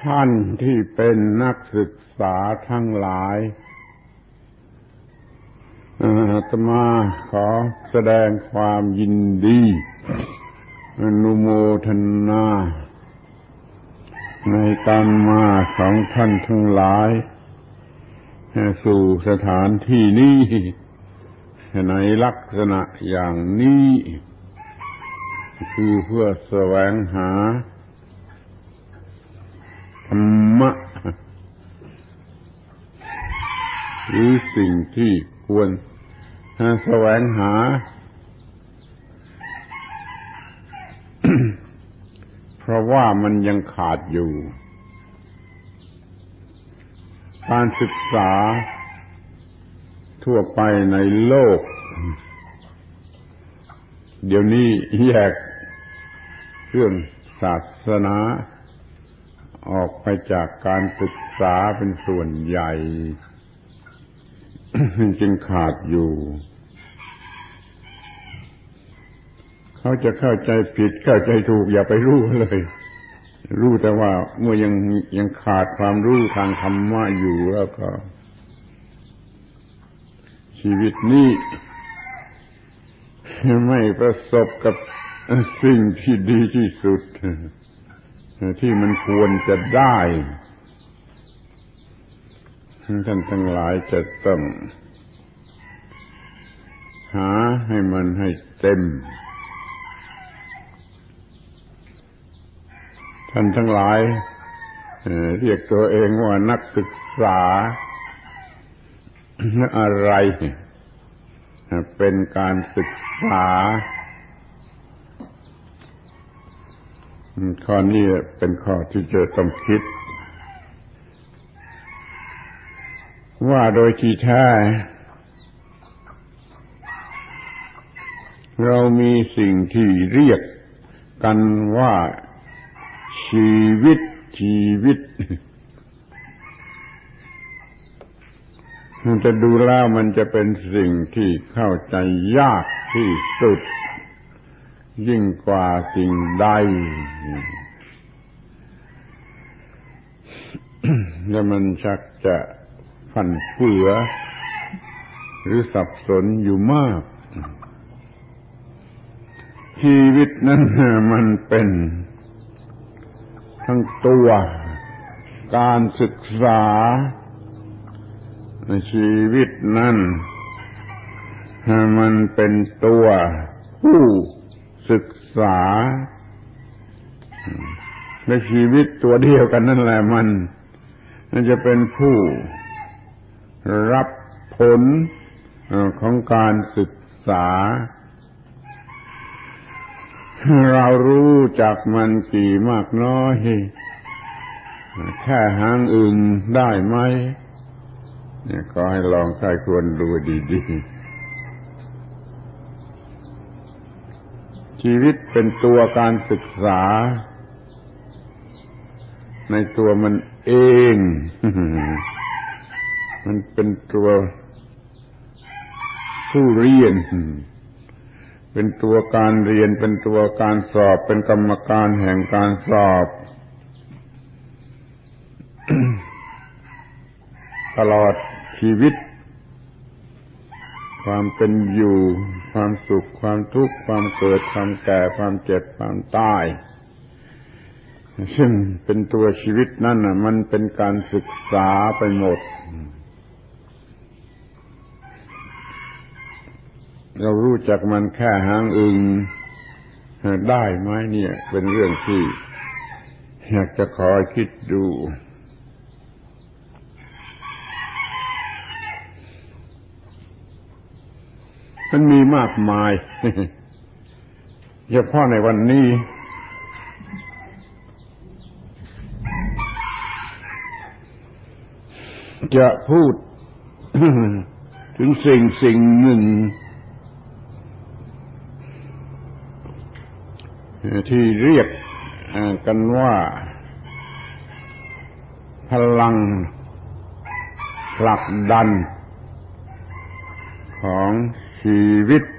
ท่านที่เป็นนักศึกษาทั้งหลายอาตมาขอแสดงความยินดีอนุโมทนาในการมาของท่านทั้งหลายสู่สถานที่นี้ในลักษณะอย่างนี้คือเพื่อแสวงหาธรรมะหรือสิ่งที่ควรแสวงหา เพราะว่ามันยังขาดอยู่การศึกษาทั่วไปในโลกเดี๋ยวนี้แยกเรื่องศาสนาออกไปจากการศึกษาเป็นส่วนใหญ่ จึงขาดอยู่เขาจะเข้าใจผิดเข้าใจถูกอย่าไปรู้เลยรู้แต่ว่าเมื่อยังขาดความรู้ทางธรรมะอยู่แล้วก็ชีวิตนี้ไม่ประสบกับสิ่งที่ดีที่สุดที่มันควรจะได้ท่านทั้งหลายจะต้องหาให้มันให้เต็มท่านทั้งหลายเรียกตัวเองว่านักศึกษาอะไรเป็นการศึกษาข้อนี้เป็นข้อที่จะต้องคิดว่าโดยที่แท้เรามีสิ่งที่เรียกกันว่าชีวิตมันจะดูแล้วมันจะเป็นสิ่งที่เข้าใจยากที่สุดยิ่งกว่าสิ่งใด และมันชักจะฟั่นเฟือหรือสับสนอยู่มากชีวิตนั้นมันเป็นทั้งตัวการศึกษาชีวิตนั้นมันเป็นตัวผู้ศึกษาและชีวิตตัวเดียวกันนั่นแหละมันจะเป็นผู้รับผลของการศึกษาเรารู้จักมันกี่มากน้อยแค่หางอึ่งได้ไหมเนี่ยก็ให้ลองใคร่ครวญดูดีๆชีวิตเป็นตัวการศึกษาในตัวมันเอง มันเป็นตัวผู้เรียนเป็นตัวการเรียนเป็นตัวการสอบเป็นกรรมการแห่งการสอบ ตลอดชีวิตความเป็นอยู่ความสุขความทุกข์ความเกิดความแก่ความเจ็บความตายซึ่งเป็นตัวชีวิตนั่นน่ะมันเป็นการศึกษาไปหมดเรารู้จักมันแค่หางอึ่งได้ไหมเนี่ยเป็นเรื่องที่อยากจะขอคิดดูมันมีมากมายเฉพาะในวันนี้จะพูด ถึงสิ่งหนึ่งที่เรียกกันว่าพลังผลักดันของชีวิต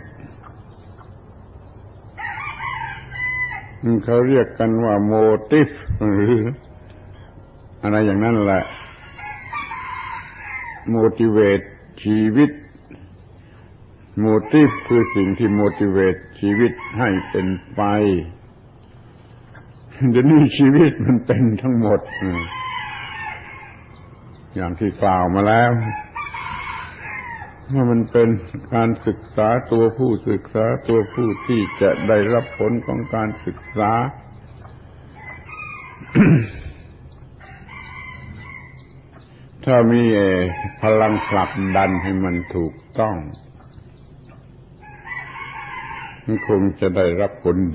เขาเรียกกันว่า motive หรืออะไรอย่างนั้นแหละ motivate ชีวิต motive คือสิ่งที่ motivate ชีวิตให้เป็นไปเดี๋ยวนี้ชีวิตมันเป็นทั้งหมดอย่างที่กล่าวมาแล้วว่ามันเป็นการศึกษาตัวผู้ศึกษาตัวผู้ที่จะได้รับผลของการศึกษา ถ้ามีพลังผลักดันให้มันถูกต้องมันคงจะได้รับผลดี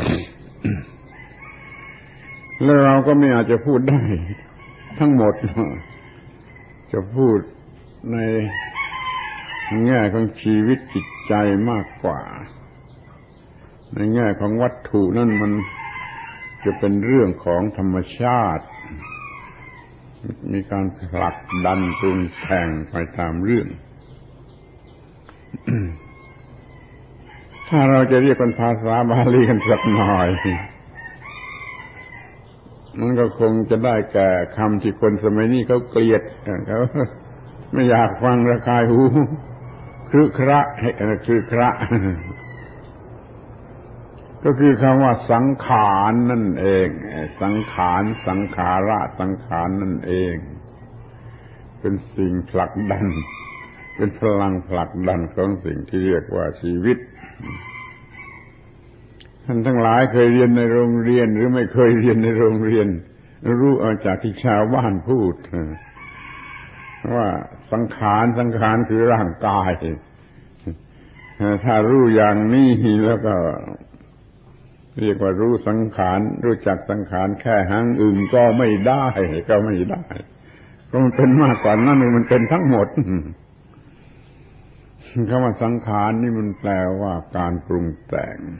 แล้วเราก็ไม่อาจจะพูดได้ทั้งหมดจะพูดในแง่ของชีวิตจิตใจมากกว่าในแง่ของวัตถุนั่นมันจะเป็นเรื่องของธรรมชาติมีการผลักดันปรุงแต่งไปตามเรื่อง ถ้าเราจะเรียกเป็นภาษาบาลีกันสักหน่อยมันก็คงจะได้แก่คำที่คนสมัยนี้เขาเกลียดเขาไม่อยากฟังระคายหูครึคระครึคระก็คือคำว่าสังขารนั่นเองสังขารสังขาระสังขารนั่นเองเป็นสิ่งผลักดันเป็นพลังผลักดันของสิ่งที่เรียกว่าชีวิตท่านทั้งหลายเคยเรียนในโรงเรียนหรือไม่เคยเรียนในโรงเรียนรู้เอาจากที่ชาวบ้านพูดว่าสังขารคือร่างกายถ้ารู้อย่างนี้แล้วก็เรียกว่ารู้สังขารรู้จักสังขารแค่หางอึ่งก็ไม่ได้เพราะมันเป็นมากกว่านั้นมันเป็นทั้งหมดคำว่าสังขารนี่มันแปลว่าการปรุงแต่ง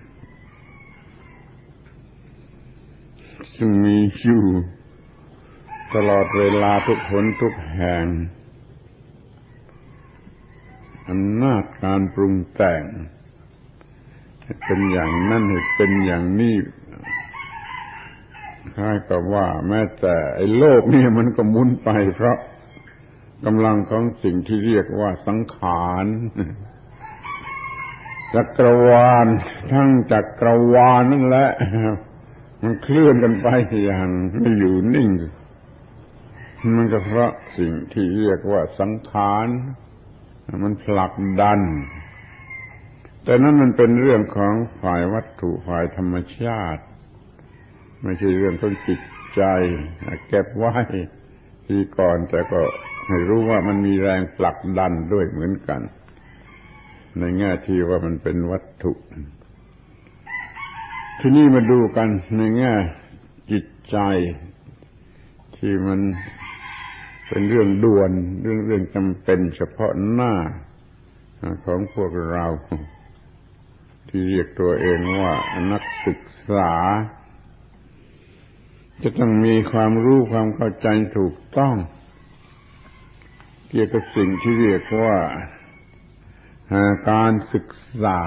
ซึ่งมีอยู่ตลอดเวลาทุกหนทุกแห่งอำนาจการปรุงแต่งเป็นอย่างนั้นเป็นอย่างนี้คล้ายกับว่าแม้แต่ไอ้โลกนี่มันก็หมุนไปเพราะกำลังของสิ่งที่เรียกว่าสังขารจักรวาลทั้งจักรวาลนั่นแหละมันเคลื่อนกันไปอย่างไม่อยู่นิ่งมันก็เพราะสิ่งที่เรียกว่าสังขารมันผลักดันแต่นั้นมันเป็นเรื่องของฝ่ายวัตถุฝ่ายธรรมชาติไม่ใช่เรื่องของจิตใจเก็บไว้ทีก่อนแต่ก็ให้รู้ว่ามันมีแรงผลักดันด้วยเหมือนกันในแง่ที่ว่ามันเป็นวัตถุทีนี้มาดูกันในแง่จิตใจที่มันเป็นเรื่องด่วนเรื่องจำเป็นเฉพาะหน้าของพวกเราที่เรียกตัวเองว่านักศึกษาจะต้องมีความรู้ความเข้าใจถูกต้องเกี่ยวกับสิ่งที่เรียกว่าการศึกษา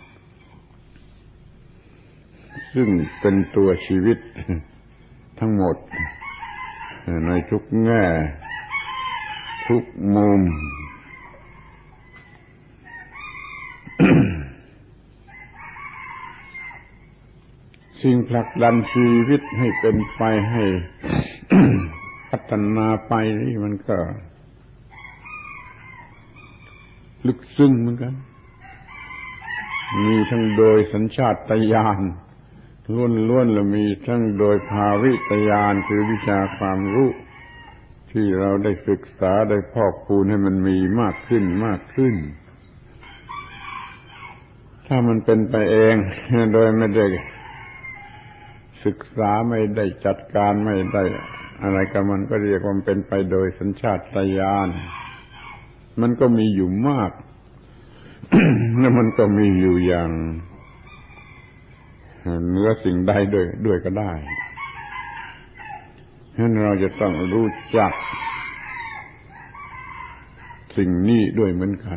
ซึ่งเป็นตัวชีวิตทั้งหมดในทุกแง่ทุกมุม สิ่งผลักดันชีวิตให้เป็นไปให้ พัฒนาไปนี่มันก็ลึกซึ้งเหมือนกันมีทั้งโดยสัญชาตญาณล้วนๆและมีทั้งโดยภาวิตญาณคือวิชาความรู้ที่เราได้ศึกษาได้พอกพูนให้มันมีมากขึ้นถ้ามันเป็นไปเองโดยไม่ได้ศึกษาไม่ได้จัดการไม่ได้อะไรกับมันก็เรียกว่ามันเป็นไปโดยสัญชาตญาณมันก็มีอยู่มาก แล้วมันก็มีอยู่อย่างเหนือสิ่งใดด้วยก็ได้ฉะนั้นเราจะต้องรู้จักสิ่งนี้ด้วยเหมือนกัน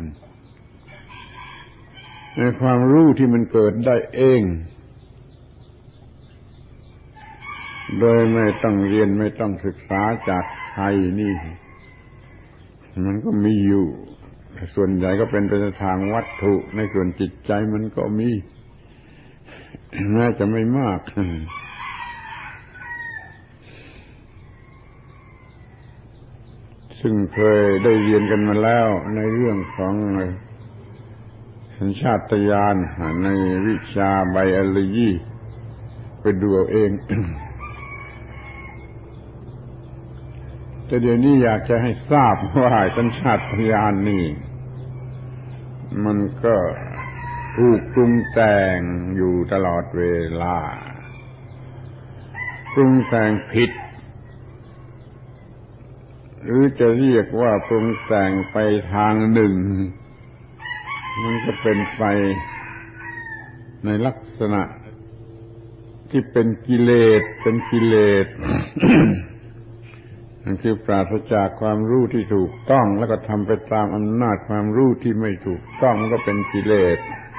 ในความรู้ที่มันเกิดได้เองโดยไม่ต้องเรียนไม่ต้องศึกษาจากใครนี่มันก็มีอยู่ส่วนใหญ่ก็เป็นไปในทางวัตถุในส่วนจิตใจมันก็มีแม้จะไม่มากซึ่งเคยได้เรียนกันมาแล้วในเรื่องของสัญชาตญาณในวิชาไบโอโลจีไปดูเอาเองแต่เดี๋ยวนี้อยากจะให้ทราบว่าสัญชาตญาณนี่มันก็ถูกปรุงแต่งอยู่ตลอดเวลาปรุงแต่งผิดหรือจะเรียกว่าปรุงแต่งไปทางหนึ่งมันก็เป็นไปในลักษณะที่เป็นกิเลสนั่นคือปราศจากความรู้ที่ถูกต้องแล้วก็ทำไปตามอำนาจความรู้ที่ไม่ถูกต้องมันก็เป็นกิเลส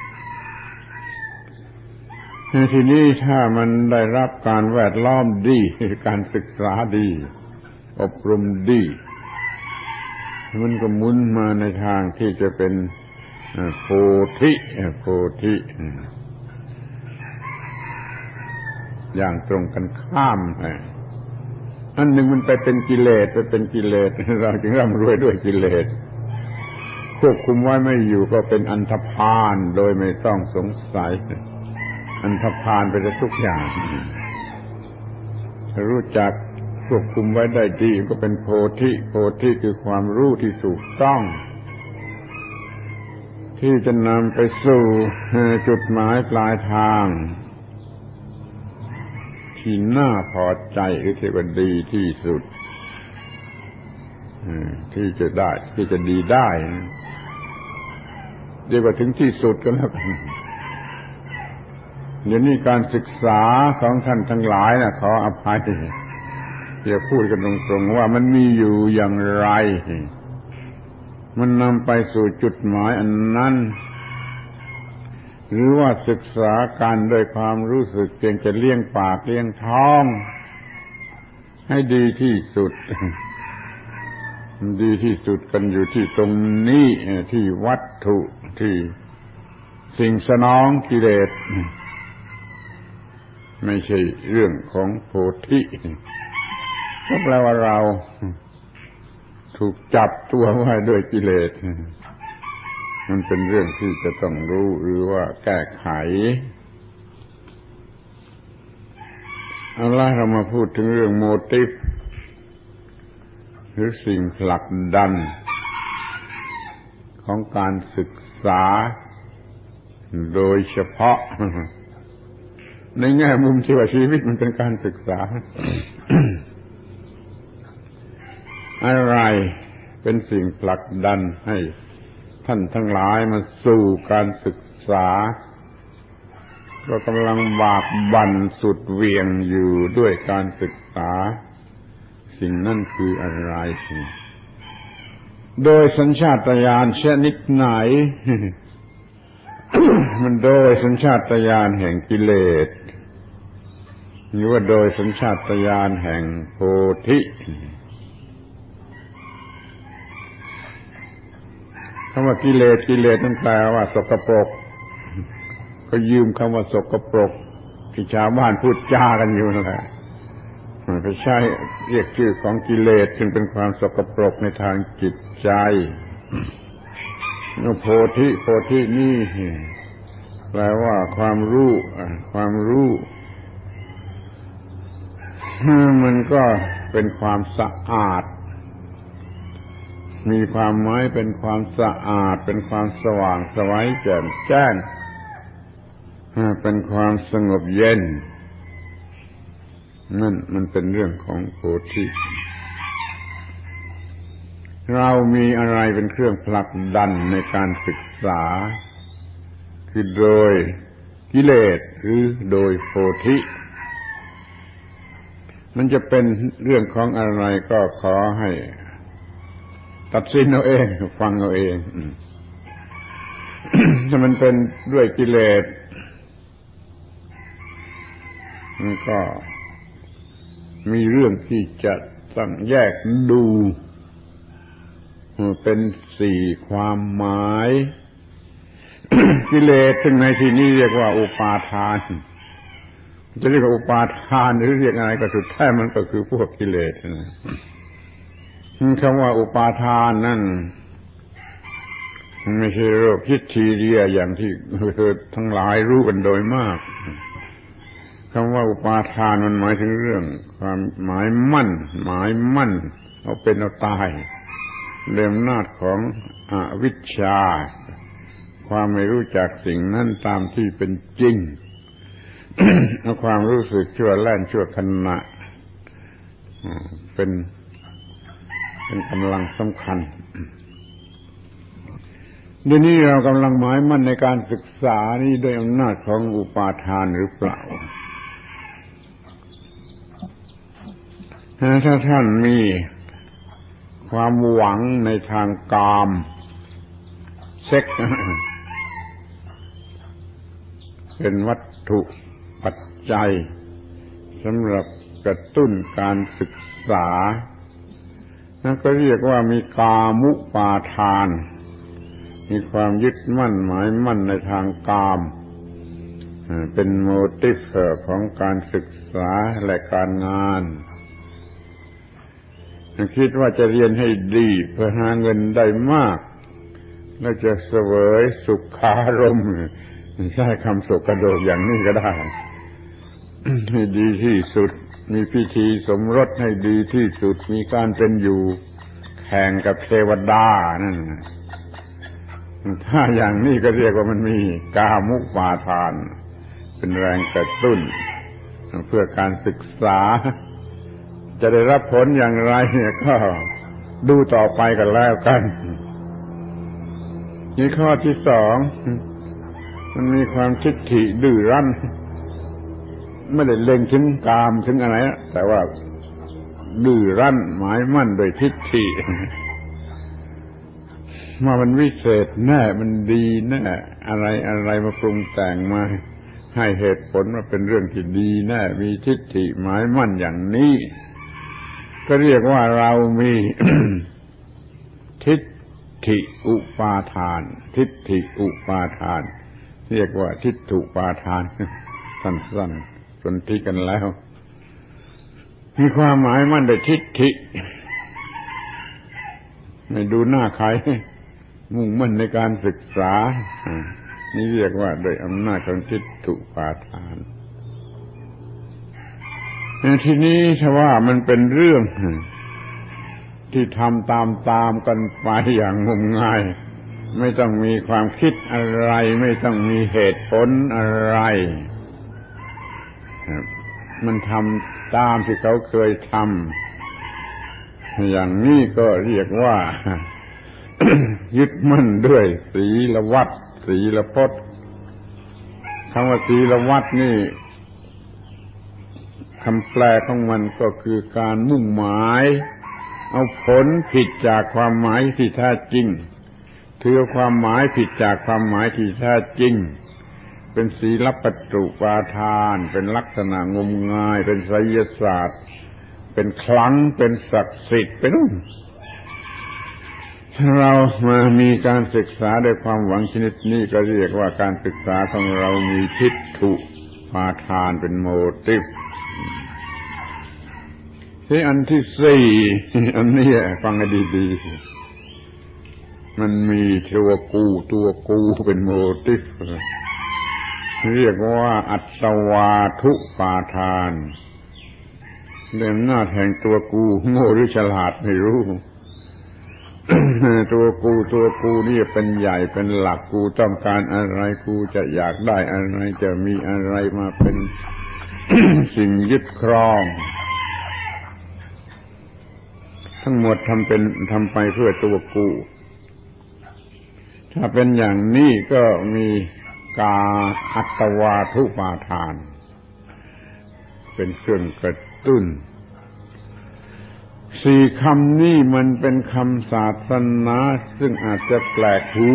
ทีนี้ถ้ามันได้รับการแวดล้อมดีการศึกษาดีอบรมดีมันก็หมุนมาในทางที่จะเป็นโพธิอย่างตรงกันข้ามอันหนึ่งมันไปเป็นกิเลสเราจึงร่ำรวยด้วยกิเลสควบคุมไว้ไม่อยู่ก็เป็นอันธพาลโดยไม่ต้องสงสัยอันธพาลไปทุกอย่างรู้จักควบคุมไว้ได้ดีก็เป็นโพธิคือความรู้ที่ถูกต้องที่จะนำไปสู่จุดหมายปลายทางที่น่าพอใจหรือที่ว่าดีที่สุดที่จะได้ที่จะดีได้เรียกว่าถึงที่สุดก็แล้วกันเดี๋ยวนี้การศึกษาของท่านทั้งหลายนะขออภัยอย่าพูดกันตรงๆว่ามันมีอยู่อย่างไรมันนำไปสู่จุดหมายอันนั้นหรือว่าศึกษากันโดยความรู้สึกเพียงจะเลี้ยงปากเลี้ยงท้องให้ดีที่สุดดีที่สุดกันอยู่ที่ตรงนี้ที่วัตถุที่สิ่งสนองกิเลสไม่ใช่เรื่องของโพธิก็แปลว่าเราถูกจับตัวไว้ด้วยกิเลสมันเป็นเรื่องที่จะต้องรู้หรือว่าแก้ไขเอาล่ะเรามาพูดถึงเรื่องโมทิฟหรือสิ่งผลักดันของการศึกษาโดยเฉพาะในแง่มุมที่ว่าชีวิตมันเป็นการศึกษา อะไรเป็นสิ่งผลักดันให้ท่านทั้งหลายมาสู่การศึกษาก็กำลังบากบั่นสุดเหวี่ยงอยู่ด้วยการศึกษาสิ่งนั่นคืออะไรโดยสัญชาตญาณชนิดไหน มันโดยสัญชาตญาณแห่งกิเลสหรือว่าโดยสัญชาตญาณแห่งโพธิคำว่ากิเลสนั่นแปลว่าสกปรกก็ยืมคำว่าสกปรกที่ชาวบ้านพูดจากันอยู่นั่นแหละไปใช้เรียกชื่อของกิเลสซึ่งเป็นความสกปรกในทางจิตใจโพธินี่แปลว่าความรู้มันก็เป็นความสะอาดมีความหมายเป็นความสะอาดเป็นความสว่างไสวแจ่มแจ้งเป็นความสงบเย็นนั่นมันเป็นเรื่องของโพธิเรามีอะไรเป็นเครื่องผลักดันในการศึกษาคือโดยกิเลสหรือโดยโพธิมันจะเป็นเรื่องของอะไรก็ขอให้ตัดสินเอาเองฟังเอาเอง ถ้ามันเป็นด้วยกิเลสมันก็มีเรื่องที่จะต้องแยกดูเป็นสี่ความหมาย กิเลสซึ่งในที่นี้เรียกว่าอุปาทานจะเรียกว่าอุปาทานหรือเรียกอะไรก็สุดแท้มันก็คือพวกกิเลสนะคำว่าอุปาทานนั่นไม่ใช่โรคฮิสทีเรียอย่างที่ทั้งหลายรู้กันโดยมากคำว่าอุปาทานมันหมายถึงเรื่องความหมายมั่นเอาเป็นเอาตายเรื่องอำนาจของอวิชชาความไม่รู้จักสิ่งนั้นตามที่เป็นจริง เอาความรู้สึกชั่วแล่นชั่วขณะเป็นกำลังสำคัญเดี๋ยวนี้เรากำลังหมายมั่นในการศึกษานี้ด้วยอำนาจของอุปาทานหรือเปล่าถ้าท่านมีความหวังในทางกามเซ็กเป็นวัตถุปัจจัยสำหรับกระตุ้นการศึกษานั่นก็เรียกว่ามีกามุปาทานมีความยึดมั่นหมายมั่นในทางกามเป็นโมทิฟของการศึกษาและการงานคิดว่าจะเรียนให้ดีเพื่อหาเงินได้มากแล้วจะเสวยสุขารมณ์ใช้คำสกปรกอย่างนี้ก็ได้ให้ดีที่สุดมีพิธีสมรสให้ดีที่สุดมีการเป็นอยู่แข่งกับเทวดานั่นถ้าอย่างนี้ก็เรียกว่ามันมีกามุปาทานเป็นแรงกระตุ้นเพื่อการศึกษาจะได้รับผลอย่างไรเนี่ยก็ดูต่อไปกันแล้วกันนี่ข้อที่สองมันมีความทิฏฐิดื้อรั้นไม่ได้เล็งถึงกามถึงอะไรแต่ว่าดื้อรั้นหมายมั่นโดยทิฏฐิว่ามันวิเศษแน่มันดีแน่อะไรมาปรุงแต่งมาให้เหตุผลว่าเป็นเรื่องที่ดีแน่มีทิฏฐิหมายมั่นอย่างนี้ก็เรียกว่าเรามี ทิฏฐิอุปาทานทิฏฐิอุปาทานเรียกว่าทิฏฐุปาทานสั้นๆสนธิกันแล้วมีความหมายมั่นโดยทิฏฐิไม่ดูหน้าใครมุ่งมั่นในการศึกษานี่เรียกว่าโดยอำนาจของทิฏฐุปาทานทีนี้ถ้าว่ามันเป็นเรื่องที่ทำตามกันไปอย่างงมงายไม่ต้องมีความคิดอะไรไม่ต้องมีเหตุผลอะไรมันทำตามที่เขาเคยทำอย่างนี้ก็เรียกว่า ยึดมั่นด้วยศีลวัตรศีลพจน์คำว่าศีลวัตรนี่คำแปลของมันก็คือการมุ่งหมายเอาผลผิดจากความหมายที่แท้จริงถือความหมายผิดจากความหมายที่แท้จริงเป็นศีลปัจจุปาทานเป็นลักษณะงมงายเป็นไสยศาสตร์เป็นคลังเป็นศักดิ์สิทธิ์เป็นนู่นถ้าเรามามีการศึกษาด้วยความหวังชนิดนี้ก็เรียกว่าการศึกษาของเรามีทิฏฐุปาทานเป็นโมทิฟที่อันที่สี่อันนี้ฟังให้ดีๆมันมีตัวกูเป็นโมทิฟเรียกว่าอัตวาทุปาทานเรื่องหน้าแห่งตัวกูโง่หรือฉลาดไม่รู้ ตัวกูนี่เป็นใหญ่เป็นหลักกูต้องการอะไรกูจะอยากได้อะไรจะมีอะไรมาเป็น สิ่งยึดครองทั้งหมดทำไปเพื่อตัวกูถ้าเป็นอย่างนี้ก็มีกาอัตวาทุปาทานเป็นเครื่องกระตุ้นสี่คำนี้มันเป็นคำศาสนาซึ่งอาจจะแปลกหู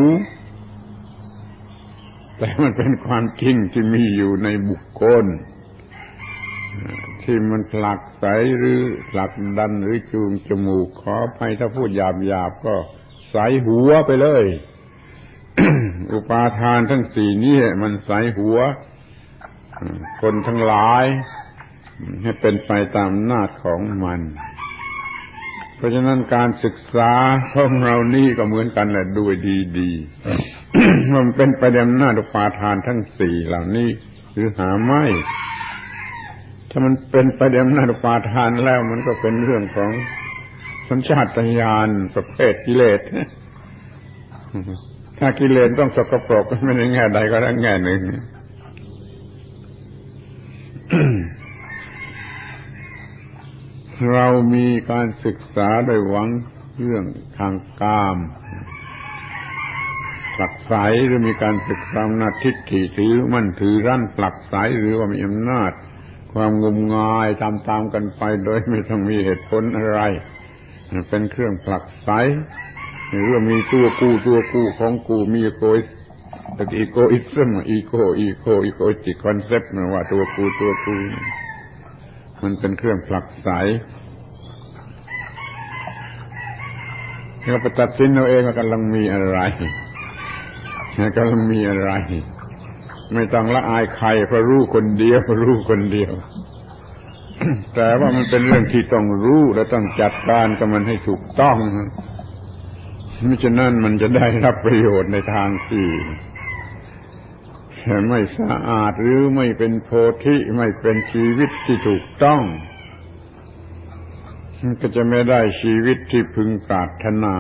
แต่มันเป็นความจริงที่มีอยู่ในบุคคลที่มันผลักไสหรือผลักดันหรือจูงจมูกขออภัยถ้าพูดหยาบๆก็ใส่หัวไปเลย อุปาทานทั้งสี่นี้มันใส่หัวคนทั้งหลายให้เป็นไปตามอำนาจของมันเพราะฉะนั้นการศึกษาของเรานี่ก็เหมือนกันแหละด้วยดีๆ มันเป็นไปตามอำนาจอุปาทานทั้งสี่เหล่านี้หรือหาไม่ถ้ามันเป็นไปตามอำนาจอุปาทานแล้วมันก็เป็นเรื่องของสัญชาตญาณประเภทกิเลสถ้ากิเลสต้องสกปรกไม่ในแง่ใดก็ได้แง่หนึ่ง เรามีการศึกษาโดยหวังเรื่องทางกามผลักไสหรือมีการศึกษาอำนาจทิฏฐิถือมั่นถือรั้นผลักไสหรือว่ามีอำนาจความงมงายตามกันไปโดยไม่ต้องมีเหตุผลอะไรเป็นเครื่องผลักไสหรือว่ามีตัวกูของกูมีอีโกอิซึมอีโกจิคอนเซปต์ว่าตัวกูมันเป็นเครื่องผลักไสเราไปตัดสินเอาเองว่ากำลังมีอะไรไม่ต้องละอายใครเพราะรู้คนเดียว แต่ว่ามันเป็นเรื่องที่ต้องรู้และต้องจัดการกับมันให้ถูกต้องมิฉะนั้นมันจะได้รับประโยชน์ในทางที่ไม่สะอาดหรือไม่เป็นโพธิไม่เป็นชีวิตที่ถูกต้องมันก็จะไม่ได้ชีวิตที่พึงปรารถนา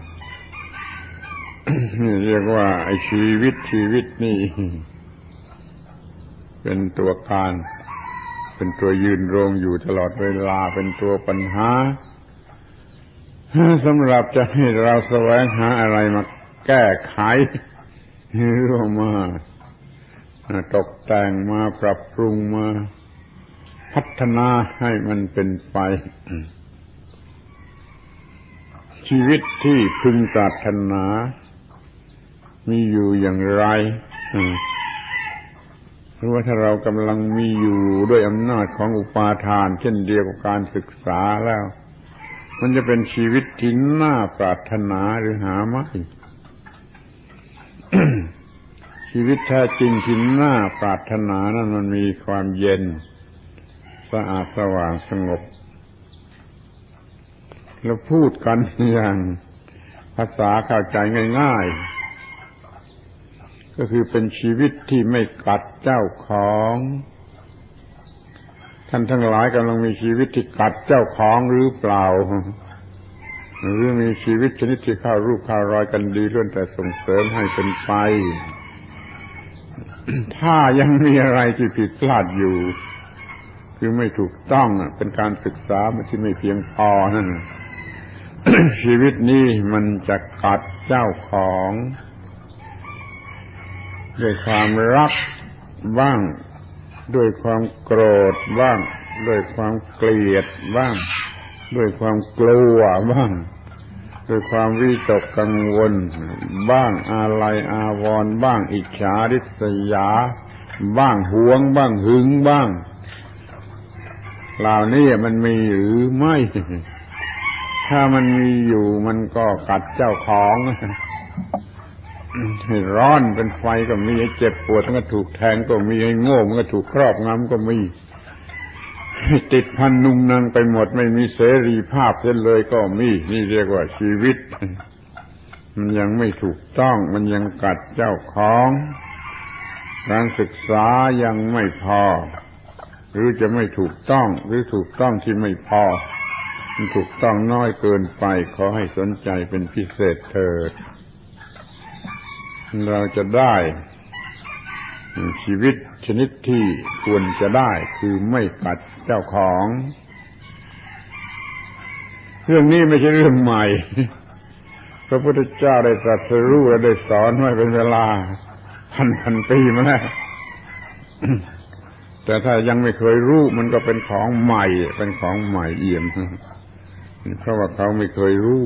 เรียกว่าไอ้ชีวิตนี่เป็นตัวการเป็นตัวยืนโรงอยู่ตลอดเวลาเป็นตัวปัญหาสำหรับจะให้เราแสวงหาอะไรมาแก้ไขหรือมาตกแต่งมาปรับปรุงมาพัฒนาให้มันเป็นไปชีวิตที่พึงปรารถนามีอยู่อย่างไรหรือว่าถ้าเรากำลังมีอยู่ด้วยอำนาจของอุปาทานเช่นเดียวกับการศึกษาแล้วมันจะเป็นชีวิตที่น่าปรารถนาหรือหาไม่ ชีวิตแท้จริงที่น่าปรารถนานั้นมันมีความเย็นสะอาดสว่างสงบแล้วพูดกันอย่างภาษาเข้าใจง่ายๆก็คือเป็นชีวิตที่ไม่กัดเจ้าของท่านทั้งหลายกำลังมีชีวิตที่กัดเจ้าของหรือเปล่าหรือมีชีวิตชนิดที่เข้ารูปเข้ารอยกันดีล้วนแต่ส่งเสริมให้เป็นไป ถ้ายังมีอะไรที่ผิดพลาดอยู่คือไม่ถูกต้องเป็นการศึกษามันที่ไม่เพียงพอนั่น ชีวิตนี้มันจะกัดเจ้าของด้วยความรักบ้างด้วยความโกรธบ้างด้วยความเกลียดบ้างด้วยความกลัวบ้างด้วยความวิตกกังวลบ้างอาลัยอาวรณ์บ้างอิจฉาริษยาบ้างหวงบ้างหึงบ้างเหล่านี้มันมีหรือไม่ถ้ามันมีอยู่มันก็กัดเจ้าของให้ร้อนเป็นไฟก็มีให้เจ็บปวดมันก็ถูกแทงก็มีให้โง่มันก็ถูกครอบงำก็มีให้ติดพันนุ่งนางไปหมดไม่มีเสรีภาพเสียเลยก็มีนี่เรียกว่าชีวิตมันยังไม่ถูกต้องมันยังกัดเจ้าของการศึกษายังไม่พอหรือจะไม่ถูกต้องหรือถูกต้องที่ไม่พอมันถูกต้องน้อยเกินไปขอให้สนใจเป็นพิเศษเถิดเราจะได้ชีวิตชนิดที่ควรจะได้คือไม่กัดเจ้าของเรื่องนี้ไม่ใช่เรื่องใหม่พระพุทธเจ้าได้ตรัสรู้และได้สอนไว้เป็นเวลาพันปีมาแล้ว แต่ถ้ายังไม่เคยรู้มันก็เป็นของใหม่เอี่ยมเพราะว่าเขาไม่เคยรู้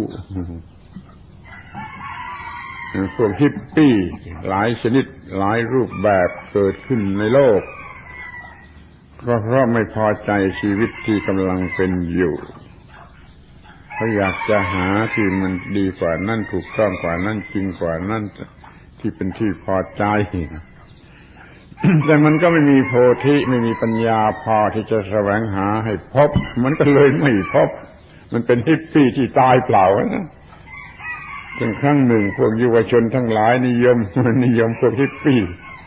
พวกฮิปปี้หลายชนิดหลายรูปแบบเกิดขึ้นในโลกก็เพราะไม่พอใจชีวิตที่กำลังเป็นอยู่เขาอยากจะหาที่มันดีกว่านั่นถูกต้องกว่านั่นจริงกว่านั่นที่เป็นที่พอใจ แต่มันก็ไม่มีโพธิไม่มีปัญญาพอที่จะแสวงหาให้พบมันก็เลยไม่พบมันเป็นฮิปปี้ที่ตายเปล่านะจนครั้งหนึ่งพวกเยาวชนทั้งหลายนิยมพวกฮิปปี้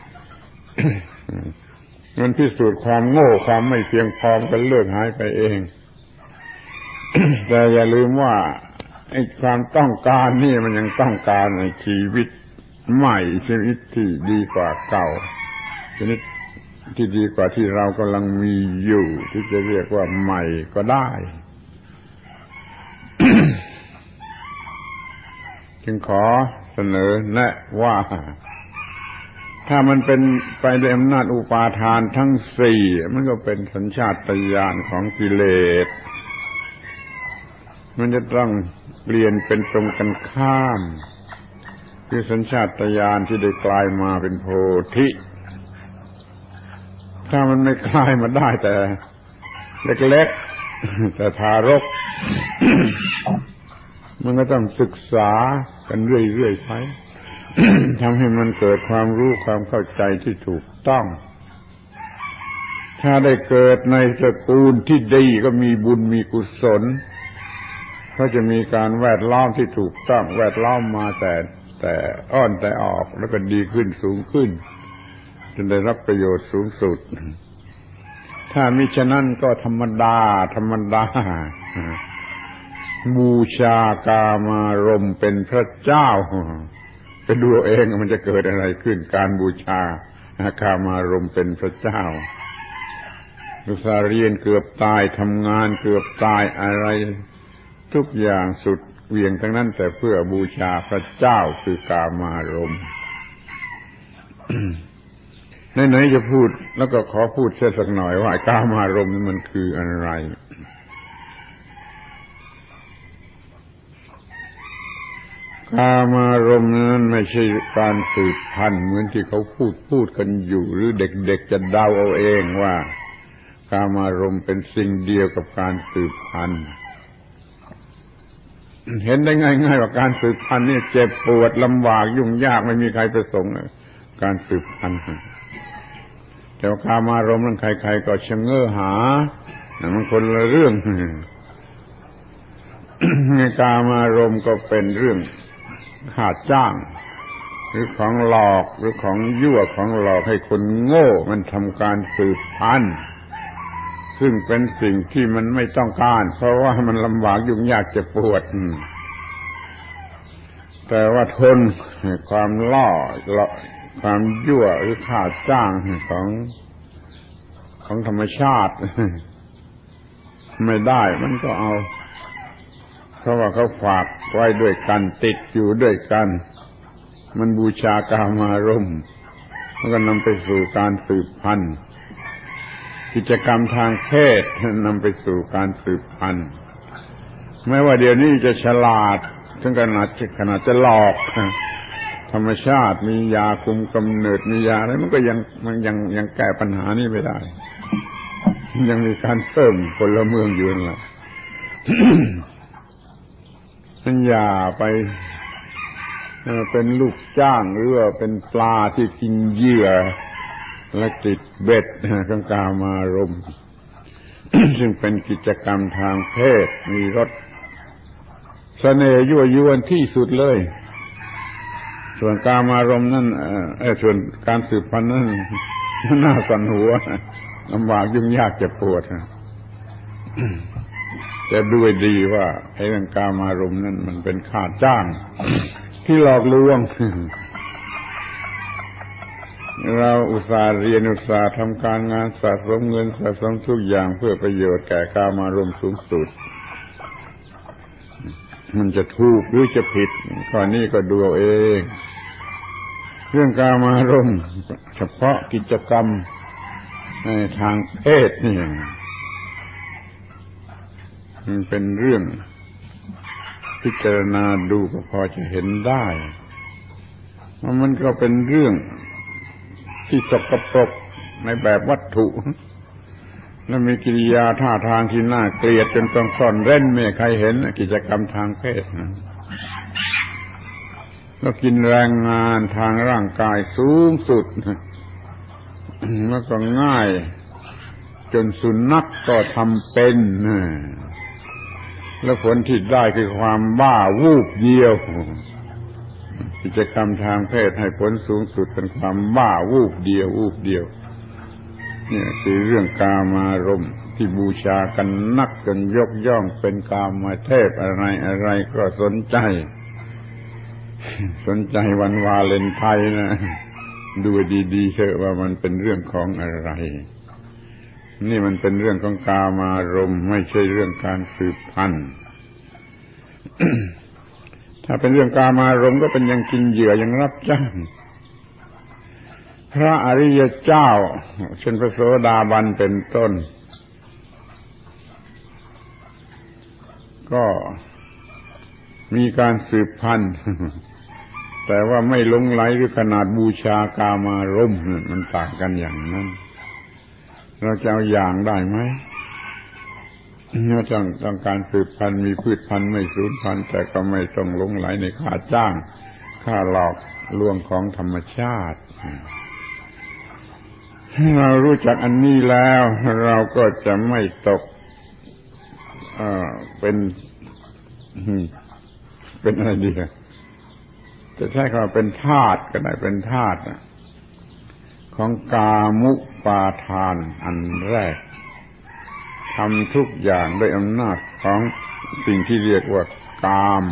มันพิสูจน์ความโง่ความไม่เพียงพอกันเลิกหายไปเอง แต่อย่าลืมว่าไอ้ความต้องการนี่มันยังต้องการในชีวิตใหม่ชีวิตที่ดีกว่าเก่าชีวิตที่ดีกว่าที่เรากำลังมีอยู่ที่จะเรียกว่าใหม่ก็ได้ จึงขอเสนอแนะว่าถ้ามันเป็นไปด้วยอำนาจอุปาทานทั้งสี่มันก็เป็นสัญชาตญาณของกิเลสมันจะต้องเปลี่ยนเป็นตรงกันข้ามคือสัญชาตญาณที่ได้กลายมาเป็นโพธิถ้ามันไม่กลายมาได้แต่เล็กๆแต่ทารก มันก็ต้องศึกษากันเรื่อยๆไป ทำให้มันเกิดความรู้ความเข้าใจที่ถูกต้องถ้าได้เกิดในตระกูลที่ดีก็มีบุญมีกุศลเขาจะมีการแวดล้อมที่ถูกต้องแวดล้อมมาแต่อ้อนแต่ออกแล้วก็ดีขึ้นสูงขึ้นจนได้รับประโยชน์สูงสุดถ้ามิฉะนั้นก็ธรรมดาบูชากามารมณ์เป็นพระเจ้าไปดูเองมันจะเกิดอะไรขึ้นการบูชากามารมณ์เป็นพระเจ้าอุตส่าห์เรียนเกือบตายทำงานเกือบตายอะไรทุกอย่างสุดเหวี่ยงทั้งนั้นแต่เพื่อบูชาพระเจ้าคือกามารมณ์ ไหนๆจะพูดแล้วก็ขอพูดเสียสักหน่อยว่ากามารมณ์มันคืออะไรกามารมณ์นั้นไม่ใช่การสืบพันธุ์เหมือนที่เขาพูดกันอยู่หรือเด็กๆจะเดาเอาเองว่ากามารมณ์เป็นสิ่งเดียวกับการสืบพันธุ์เห็นได้ง่ายๆว่าการสืบพันธุ์นี่เจ็บปวดลำบากยุ่งยากไม่มีใครประสงค์การสืบพันธุ์แต่ว่ากามารมณ์นั้นใครๆก็ชะเง้อหามันคนละเรื่อง กามารมณ์ก็เป็นเรื่องค่าจ้างหรือของหลอกหรือของยั่วของหลอกให้คนโง่มันทำการสืบพันธุ์ซึ่งเป็นสิ่งที่มันไม่ต้องการเพราะว่ามันลำบากยุ่งยากเจ็บปวดแต่ว่าทนความล่อความยั่วหรือค่าจ้างของธรรมชาติไม่ได้มันก็เอาเพราะว่าเขาฝากไว้ด้วยกันติดอยู่ด้วยกันมันบูชากามารมณ์มันก็นำไปสู่การสืบพันธุ์กิจกรรมทางเพศนำไปสู่การสืบพันธุ์แม้ว่าเดี๋ยวนี้จะฉลาดถึงขนาดจะหลอกธรรมชาติมียาคุมกำเนิดมียาอะไรมันก็ยังแก้ปัญหานี้ไม่ได้ยังมีการเพิ่มพลเมืองอยู่นั่นแหละ ฉันอย่าไปเป็นลูกจ้างหรือว่าเป็นปลาที่กินเหยื่อและติดเบ็ดของกามารมณ์ ซึ่งเป็นกิจกรรมทางเพศมีรสเสน่ห์ยั่วยวนที่สุดเลยส่วนกามารมณ์นั่นส่วนการสืบพันธุ์นั่นน่าสั่นหัวลำบากยุ่งยากเจ็บปวดจะด้วยดีว่าไอ้เรื่องกามารมณ์นั่นมันเป็นค่าจ้างที่หลอกลวงเราอุตส่าห์เรียนอุตส่าห์ทำการงานสะสมเงินสะสมทุกอย่างเพื่อประโยชน์แก่กามารมณ์สูงสุดมันจะถูกหรือจะผิดข้อนี้ก็ดูเอาเองเรื่องกามารมณ์เฉพาะกิจกรรมในทางเพศนี่มันเป็นเรื่องพิจารณาดูก็พอจะเห็นได้ว่ามันก็เป็นเรื่องที่สกปรกในแบบวัตถุแล้วมีกิริยาท่าทางที่น่าเกลียดจนต้องซ่อนเร้นไม่ให้ใครเห็นกิจกรรมทางเพศแล้วกินแรงงานทางร่างกายสูงสุดแล้วก็ง่ายจนสุนัขก็ทำเป็นแล้วผลที่ได้คือความบ้าวูบเดียวกิจกรรมทางเพศให้ผลสูงสุดเป็นความบ้าวูบเดียวเนี่ยคือเรื่องกามารมณ์ที่บูชากันนักจนยกย่องเป็นกามเทพอะไรก็สนใจวันวาเลนไทน์นะดูดีๆเถอะว่ามันเป็นเรื่องของอะไรนี่มันเป็นเรื่องของกามารมณ์ไม่ใช่เรื่องการสืบพันธุ์ ถ้าเป็นเรื่องกามารมณ์ก็เป็นยังกินเหยื่อยังรับจ้างพระอริยเจ้าเช่นพระโสดาบันเป็นต้นก็มีการสืบพันธุ์แต่ว่าไม่หลงไหลหรือขนาดบูชากามารมณ์มันต่างกันอย่างนั้นเราจะเอาอย่างได้ไหมเราต้องการสืบพันธุ์มีพืชพันธุ์ไม่สูญพันธุ์แต่ก็ไม่ต้องหลงไหลในค่าจ้างค่าหลอกลวงของธรรมชาติเรารู้จักอันนี้แล้วเราก็จะไม่ตกเป็นอะไรดีจะใช้คำว่าเป็นทาสก็ได้เป็นทาสของกามุปาทานอันแรกทำทุกอย่างด้วยอำนาจของสิ่งที่เรียกว่ากาม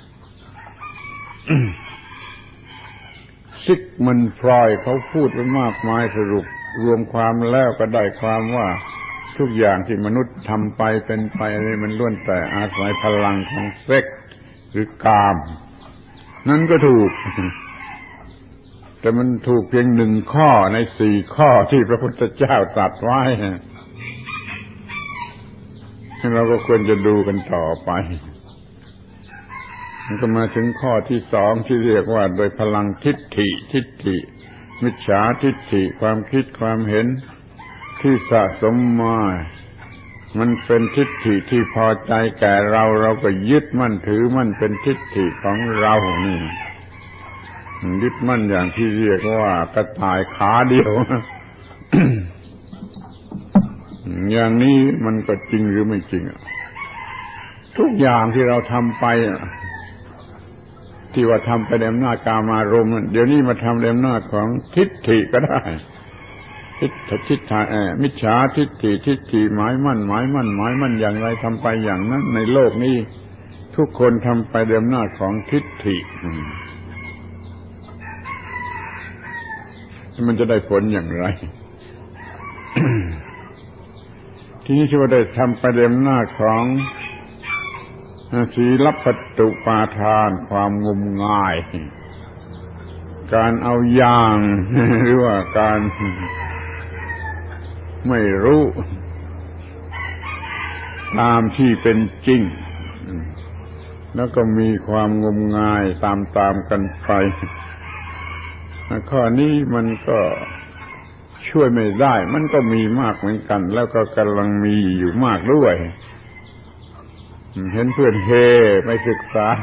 ซิกมันฟรอยด์เขาพูดไว้มากมายสรุปรวมความแล้วก็ได้ความว่าทุกอย่างที่มนุษย์ทำไปเป็นไปอะไรมันล้วนแต่อาศัยพลังของเซ็กส์หรือกามนั่นก็ถูกแต่มันถูกเพียง1 ข้อใน4 ข้อที่พระพุทธเจ้าตรัสไว้เราก็ควรจะดูกันต่อไปมันก็มาถึงข้อที่2ที่เรียกว่าโดยพลังทิฏฐิมิจฉาทิฏฐิความคิดความเห็นที่สะสมมามันเป็นทิฏฐิที่พอใจแก่เราก็ยึดมั่นถือมั่นเป็นทิฏฐิของเรานี่ยึดมั่นอย่างที่เรียกว่ากระต่ายขาเดียว อย่างนี้มันก็จริงหรือไม่จริงทุกอย่างที่เราทำไปที่ว่าทำไปในอำนาจกามารมณ์เดี๋ยวนี้มาทำในอำนาจของทิฏฐิก็ได้มิจฉาทิฏฐิหมายมั่นอย่างไรทำไปอย่างนั้นในโลกนี้ทุกคนทำไปในอำนาจของทิฏฐิมันจะได้ผลอย่างไร ทีนี้ที่ว่าได้ทำไปในอำนาจของศีลปัตตุปาทานความงมงายการเอาอย่างหรือว่าการไม่รู้ตามที่เป็นจริงแล้วก็มีความงมงายตามกันไปข้อนี้มันก็ช่วยไม่ได้มันก็มีมากเหมือนกันแล้วก็กำลังมีอยู่มากด้วยเห็นเพื่อนเฮไปศึกษา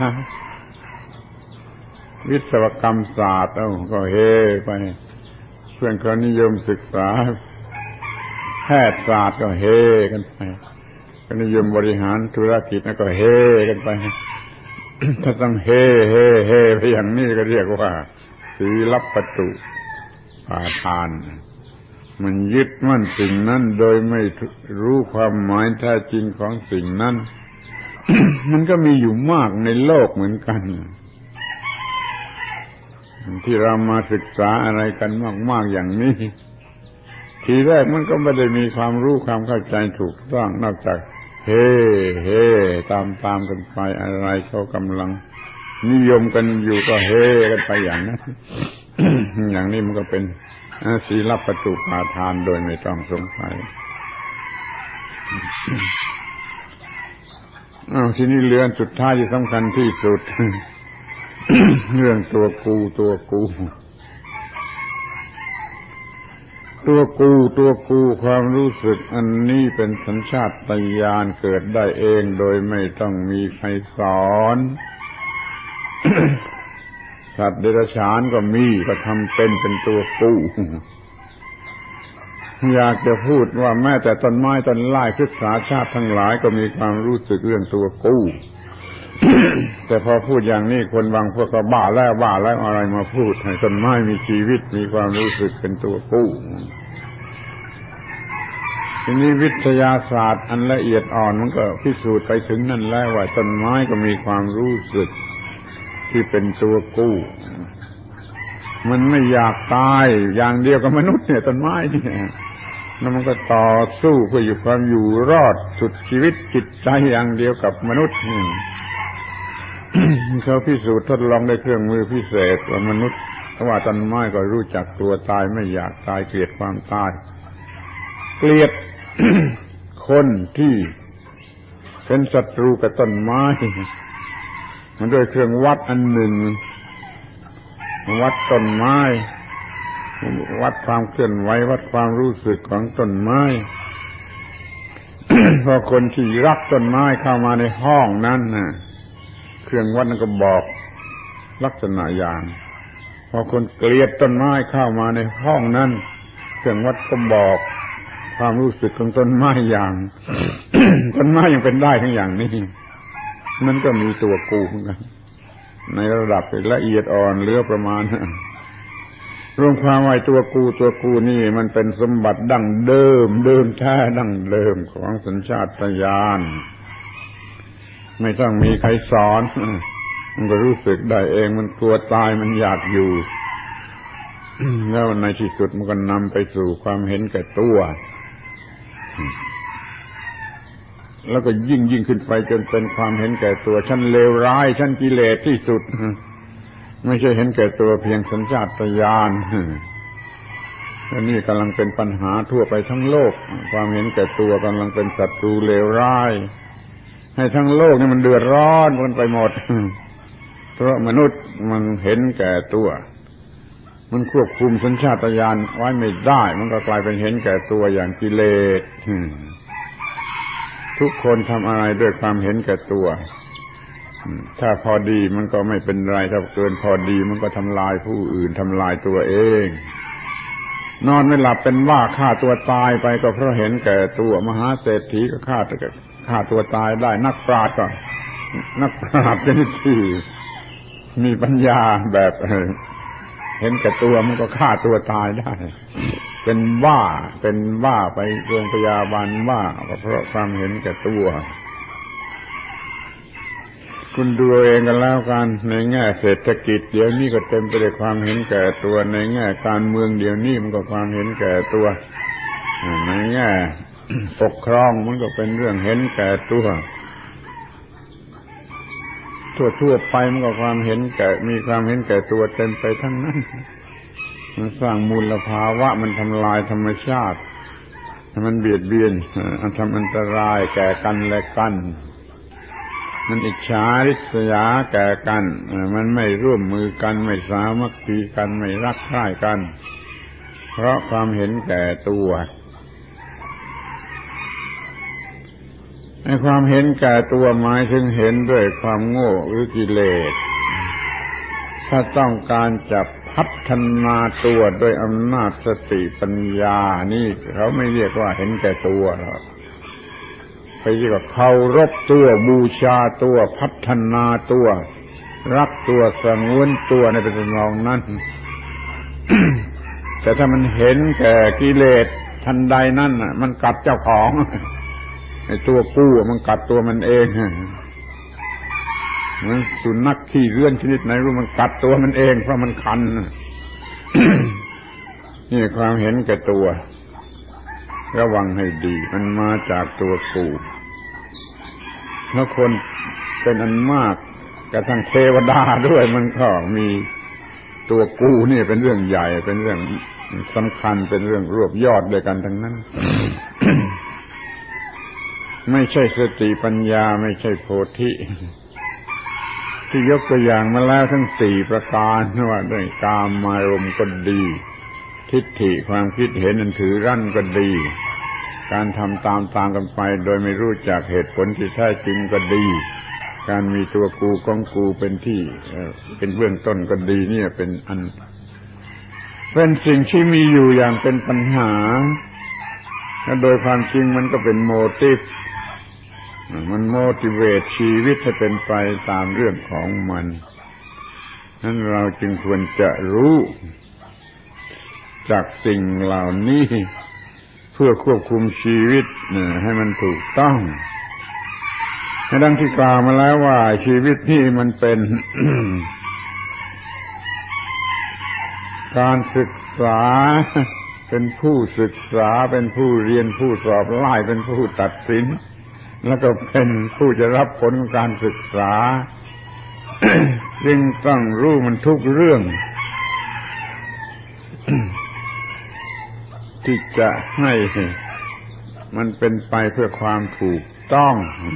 วิศวกรรมศาสตร์ก็เฮไปเพื่อนเขานิยมศึกษาแพทยศาสตร์ก็เฮกันไปก็นิยมบริหารธุรกิจก็เฮกันไปถ้าต้องเฮไปอย่างนี้ก็เรียกว่าศีลปัตตุปาทานมันยึดมั่นสิ่งนั้นโดยไม่รู้ความหมายแท้จริงของสิ่งนั้น มันก็มีอยู่มากในโลกเหมือนกันที่เรามาศึกษาอะไรกันมากๆอย่างนี้ทีแรกมันก็ไม่ได้มีความรู้ความเข้าใจถูกต้องนอกจากเฮ่ตามกันไปอะไรเขากำลังนิยมกันอยู่ก็เฮ่กันไปอย่างนั้น อย่างนี้มันก็เป็นศีลปัตตุปาทานโดยไม่ต้องสงสัยทีนี้เรื่องสุดท้ายที่สำคัญที่สุด เรื่องตัวกูตัวกูความรู้สึกอันนี้เป็นสัญชาตญาณเกิดได้เองโดยไม่ต้องมีใครสอน สัตว์เดรัจฉานก็มีก็ทำเป็นตัวกูอยากจะพูดว่าแม้แต่ต้นไม้ต้นไม้พฤกษาชาติทั้งหลายก็มีความรู้สึกเรื่องตัวกู แต่พอพูดอย่างนี้คนบางพวกก็บ้าแล้วอะไรมาพูดให้ต้นไม้มีชีวิตมีความรู้สึกเป็นตัวกูทีนี้วิทยาศาสตร์อันละเอียดอ่อนมันก็พิสูจน์ไปถึงนั่นแล้วว่าต้นไม้ก็มีความรู้สึกที่เป็นตัวกู้มันไม่อยากตายอย่างเดียวกับมนุษย์เนี่ยต้นไม้เนี่ยแล้วมันก็ต่อสู้เพื่ออยู่รอดสุดชีวิตจิตใจอย่างเดียวกับมนุษย์นี่ เขาพิสูจน์ทดลองด้วยเครื่องมือพิเศษว่ามนุษย์ว่าต้นไม้ก็รู้จักตัวตายไม่อยากตายเกลียดความตายเกลียด คนที่เป็นศัตรูกับต้นไม้มันด้วยเครื่องวัดอันหนึ่งวัดต้นไม้วัดความเคลื่อนไหววัดความรู้สึกของต้นไม้ พอคนที่รักต้นไม้เข้ามาในห้องนั้นน่ะเครื่องวัดนั้นก็บอกลักษณะอย่างพอคนเกลียดต้นไม้เข้ามาในห้องนั้นเครื่องวัดก็บอกความรู้สึกของต้นไม้อย่าง ต้นไม้ยังเป็นได้ทั้งอย่างนี้มันก็มีตัวกูเหมือนกันในระดับละเอียดอ่อนเหลือประมาณรวมความว่าตัวกูนี่มันเป็นสมบัติดั้งเดิมแท้ดั้งเดิมของสัญชาตญาณไม่ต้องมีใครสอนมันก็รู้สึกได้เองมันกลัวตายมันอยากอยู่ แล้วในที่สุดมันก็นำไปสู่ความเห็นแก่ตัวแล้วก็ยิ่งขึ้นไปจนเป็นความเห็นแก่ตัวชั้นเลวร้ายชั้นกิเลสที่สุดไม่ใช่เห็นแก่ตัวเพียงสัญชาตญาณและนี่กำลังเป็นปัญหาทั่วไปทั้งโลกความเห็นแก่ตัวกำลังเป็นศัตรูเลวร้ายให้ทั้งโลกนี่มันเดือดร้อนกันไปหมดเพราะมนุษย์มันเห็นแก่ตัวมันควบคุมสัญชาตญาณไว้ไม่ได้มันก็กลายเป็นเห็นแก่ตัวอย่างกิเลสทุกคนทำอะไรด้วยความเห็นแก่ตัวถ้าพอดีมันก็ไม่เป็นไรถ้าเกินพอดีมันก็ทำลายผู้อื่นทำลายตัวเองนอนไม่หลับเป็นบ้าฆ่าตัวตายไปก็เพราะเห็นแก่ตัวมหาเศรษฐีก็ฆ่าตัวตายได้นักปราชญ์ก็นักปราชญ์ที่มีปัญญาแบบเห็นแก่ตัวมันก็ฆ่าตัวตายได้เป็นบ้าไปโรงพยาบาลบ้าก็เพราะความเห็นแก่ตัวคุณดูเองกันแล้วกันในแง่เศรษฐกิจเดี๋ยวนี้ก็เต็มไปด้วยความเห็นแก่ตัวในแง่การเมืองเดี๋ยวนี้มันก็ความเห็นแก่ตัวในแง่ปกครองมันก็เป็นเรื่องเห็นแก่ตัวทั่วไปมันก็ความเห็นแก่มีความเห็นแก่ตัวเต็มไปทั้งนั้นมันสร้างมูลภาวะมันทำลายธรรมชาติมันเบียดเบียนทำอันตรายแก่กันและกันมันอิจฉาริษยาแก่กันมันไม่ร่วมมือกันไม่สามัคคีกันไม่รักใคร่กันเพราะความเห็นแก่ตัวให้ความเห็นแก่ตัวหมายถึงเห็นด้วยความโง่หรือกิเลสถ้าต้องการจะพัฒนาตัวด้วยอำนาจสติปัญญานี่เขาไม่เรียกว่าเห็นแก่ตัวหรอกไปเรียกว่าเคารพตัวบูชาตัวพัฒนาตัวรักตัวสงวนตัวในเป็นนองนั้น แต่ถ้ามันเห็นแก่กิเลสทันใดนั้นน่ะมันกัดเจ้าของไอ้ตัวกู้มันกัดตัวมันเองมันสุนัขขี้เลื่อนชนิดไหนรู้มันกัดตัวมันเองเพราะมันคัน นี่ความเห็นแก่ตัวระวังให้ดีมันมาจากตัวกูแล้วคนเป็นอันมากกระทั่งเทวดาด้วยมันก็มีตัวกูนี่เป็นเรื่องใหญ่เป็นเรื่องสำคัญเป็นเรื่องรวบยอดด้วยกันทั้งนั้น ไม่ใช่สติปัญญาไม่ใช่โพธิที่ยกตัวอย่างมาแล้วทั้ง4ประการว่าด้วยกามารมณ์ก็ดีททิฏฐิความคิดเห็นนั้นถือรั้นก็ดีการทำตามกันไปโดยไม่รู้จักเหตุผลที่แท้จริงก็ดีการมีตัวกูของกูเป็นที่เป็นเบื้องต้นก็ดีเนี่ยเป็นสิ่งที่มีอยู่อย่างเป็นปัญหาและโดยความจริงมันก็เป็นโมทิฟมันโมทิเวตชีวิตให้เป็นไปตามเรื่องของมันนั้นเราจึงควรจะรู้จากสิ่งเหล่านี้เพื่อควบคุมชีวิตให้มันถูกต้องดังที่กล่าวมาแล้วว่าชีวิตนี่มันเป็น การศึกษาเป็นผู้ศึกษาเป็นผู้เรียนผู้สอบไล่เป็นผู้ตัดสินแล้วก็เป็นผู้จะรับผลของการศึกษา จึงต้องรู้มันทุกเรื่อง ที่จะให้มันเป็นไปเพื่อความถูกต้อง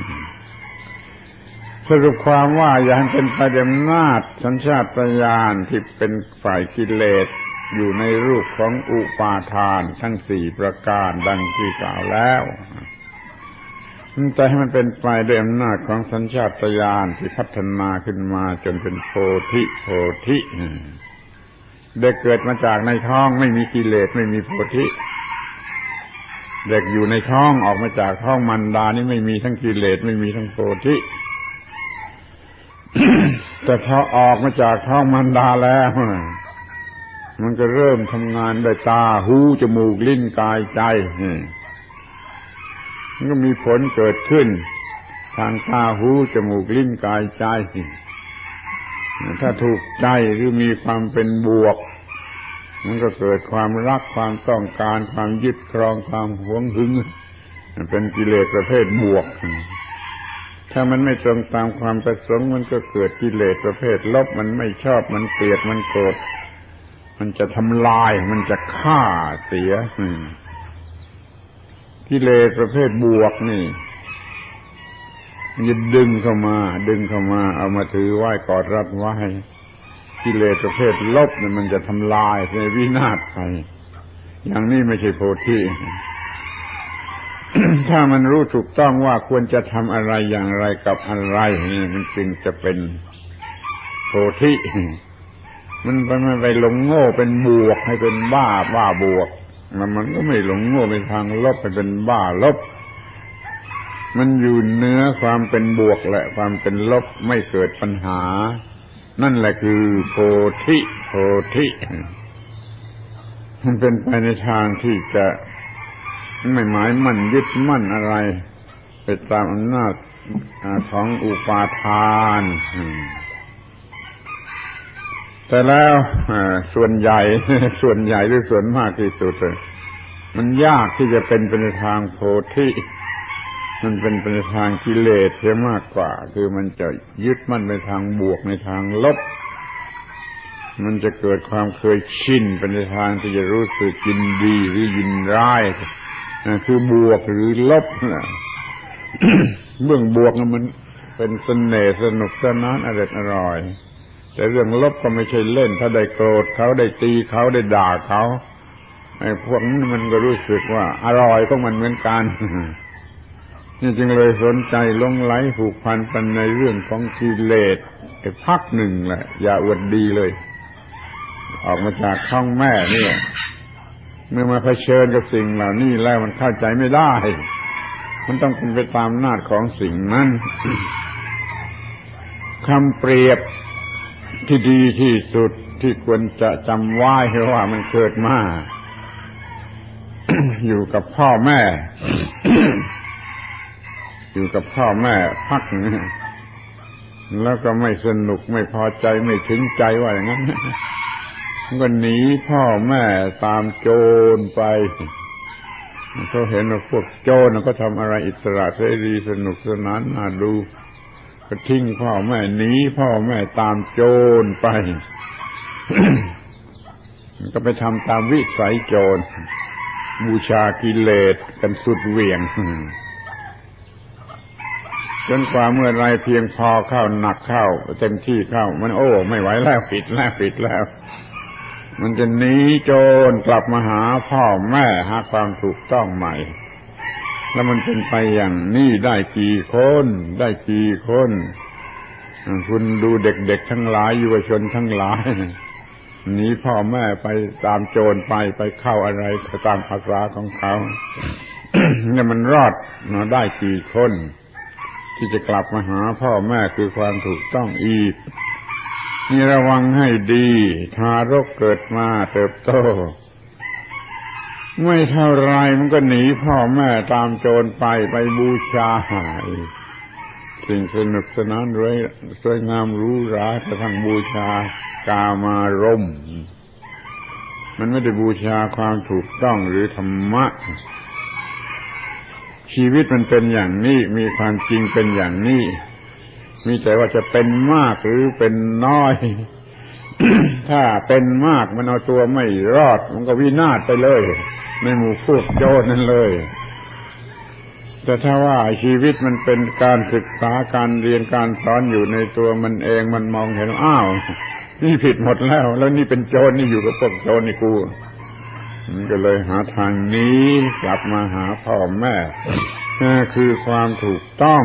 สรุปความว่าอย่าให้เป็นไปด้วยอำนาจสัญชาตญาณที่เป็นฝ่ายกิเลสอยู่ในรูปของอุปาทานทั้งสี่ประการดังที่กล่าวแล้วแต่ให้มันเป็นไปด้วยอำนาจของสัญชาตญาณที่พัฒนาขึ้นมาจนเป็นโพธิเด็กเกิดมาจากในท้องไม่มีกิเลสไม่มีโพธิเด็กอยู่ในท้องออกมาจากท้องมารดานี่ไม่มีทั้งกิเลสไม่มีทั้งโพธิ แต่พอออกมาจากท้องมารดาแล้วมันก็เริ่มทำงานด้วยตาหูจมูกลิ้นกายใจมันก็มีผลเกิดขึ้นทางตาหูจมูกลิ้นกายใจถ้าถูกใจหรือมีความเป็นบวกมันก็เกิดความรักความต้องการความยึดครองความหวงหึงเป็นกิเลสประเภทบวกถ้ามันไม่ตรงตามความประสงค์มันก็เกิดกิเลสประเภทลบมันไม่ชอบมันเกลียดมันโกรธมันจะทำลายมันจะฆ่าเสียกิเลสประเภทบวกนี่มันจะดึงเข้ามาเอามาถือไว้กอดรัดไว้กิเลสประเภทลบเนี่ยมันจะทำลายในวินาศไปอย่างนี้ไม่ใช่โพธิ ถ้ามันรู้ถูกต้องว่าควรจะทำอะไรอย่างไรกับอะไรนี่มันจึงจะเป็นโพธิมันไปหลงโง่เป็นบวกให้เป็นบ้าบวกมันก็ไม่หลงโง่ไปทางลบไปเป็นบ้าลบมันอยู่เหนือความเป็นบวกและความเป็นลบไม่เกิดปัญหานั่นแหละคือโพธิมันเป็นไปในทางที่จะไม่หมายมั่นยึดมั่นอะไรไปตามอำนาจของอุปาทานแต่แล้วส่วนใหญ่หรือส่วนมากที่สุดมันยากที่จะเป็นไปในทางโพธิมันเป็นไปในทางกิเลสเสียมากกว่าคือมันจะยึดมั่นไปทางบวกในทางลบมันจะเกิดความเคยชินไปในทางที่จะรู้สึกยินดีหรือยินร้ายคือบวกหรือลบนะ เรื่องบวกมันเป็นเสน่ห์สนุกสนานอร่อยแต่เรื่องลบก็ไม่ใช่เล่นถ้าได้โกรธเขาได้ตีเขาได้ด่าเขาไอ้พวกนั้นมันก็รู้สึกว่าอร่อยของมันเหมือนกัน นี่จึงเลยสนใจหลงไหลผูกพันกันในเรื่องของกิเลสไอ้พักหนึ่งแหละอย่าอวดดีเลยออกมาจากท้องแม่เนี่ยเมื่อมาเผชิญกับสิ่งเหล่านี้แล้วมันเข้าใจไม่ได้มันต้องเป็นไปตามอำนาจของสิ่งนั้น คำเปรียบที่ดีที่สุดที่ควรจะจำไว้ว่ามันเกิดมา อยู่กับพ่อแม่ อยู่กับพ่อแม่พักแล้วก็ไม่สนุกไม่พอใจไม่ถึงใจว่าอย่างนั้นก็หนีพ่อแม่ตามโจรไปเขาเห็นว่าพวกโจรก็ทำอะไรอิสระเสรีสนุกสนานน่าดูก็ทิ้งพ่อแม่หนีพ่อแม่ตามโจรไป ก็ไปทำตามวิสัยโจรบูชากิเลสกันสุดเหวี่ยงจนกว่าเมื่อไรเพียงพอเข้าหนักเข้าเต็มที่เข้ามันไม่ไหวแล้วผิดแล้วมันจะหนีโจรกลับมาหาพ่อแม่หาความถูกต้องใหม่แล้วมันเป็นไปอย่างนี้ได้กี่คนคุณดูเด็กๆทั้งหลายเยาวชนทั้งหลายหนีพ่อแม่ไปตามโจรไปเข้าอะไรตามภาษาของเขา เนี่ยมันรอดมาได้กี่คนที่จะกลับมาหาพ่อแม่คือความถูกต้องอีกนี่ระวังให้ดีทารกเกิดมาเติบโตไม่เท่าไรมันก็หนีพ่อแม่ตามโจรไปบูชาสิ่งสนุกสนานสวยงามหรูหรากระทั่งบูชากามารมณ์มันไม่ได้บูชาความถูกต้องหรือธรรมะชีวิตมันเป็นอย่างนี้มีความจริงเป็นอย่างนี้มีแต่ว่าจะเป็นมากหรือเป็นน้อย ถ้าเป็นมากมันเอาตัวไม่รอดมันก็วินาศไปเลยในหมู่พวกโจรนั่นเลยแต่ถ้าว่าชีวิตมันเป็นการศึกษาการเรียนการสอนอยู่ในตัวมันเองมันมองเห็นอ้าวนี่ผิดหมดแล้วนี่เป็นโจรนี่อยู่กับพวกโจรนี่กูมันก็เลยหาทางนี้กลับมาหาพ่อแม่คือความถูกต้อง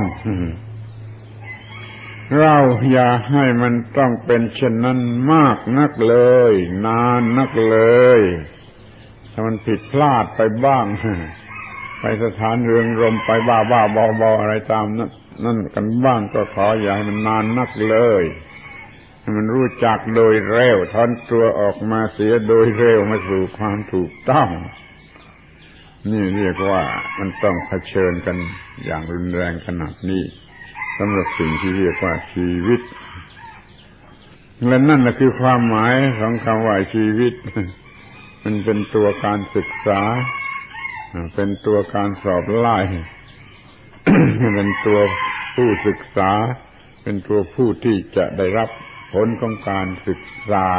เราอย่าให้มันต้องเป็นเช่นนั้นมากนักเลยนานนักเลยถ้ามันผิดพลาดไปบ้างไปสถานเรืองรมไปบ้าบออะไรตามนั่นกันบ้างก็ขออย่าให้มันนานนักเลยให้มันรู้จักโดยเร็วถอนตัวออกมาเสียโดยเร็วมาสู่ความถูกต้องนี่เรียกว่ามันต้องเผชิญกันอย่างรุนแรงขนาดนี้สำหรับสิ่งที่เรียกว่าชีวิตและนั่นแหละคือความหมายของคำว่าชีวิตมันเป็นตัวการศึกษาเป็นตัวการสอบไล่ เป็นตัวผู้ศึกษาเป็นตัวผู้ที่จะได้รับผลของการศึกษา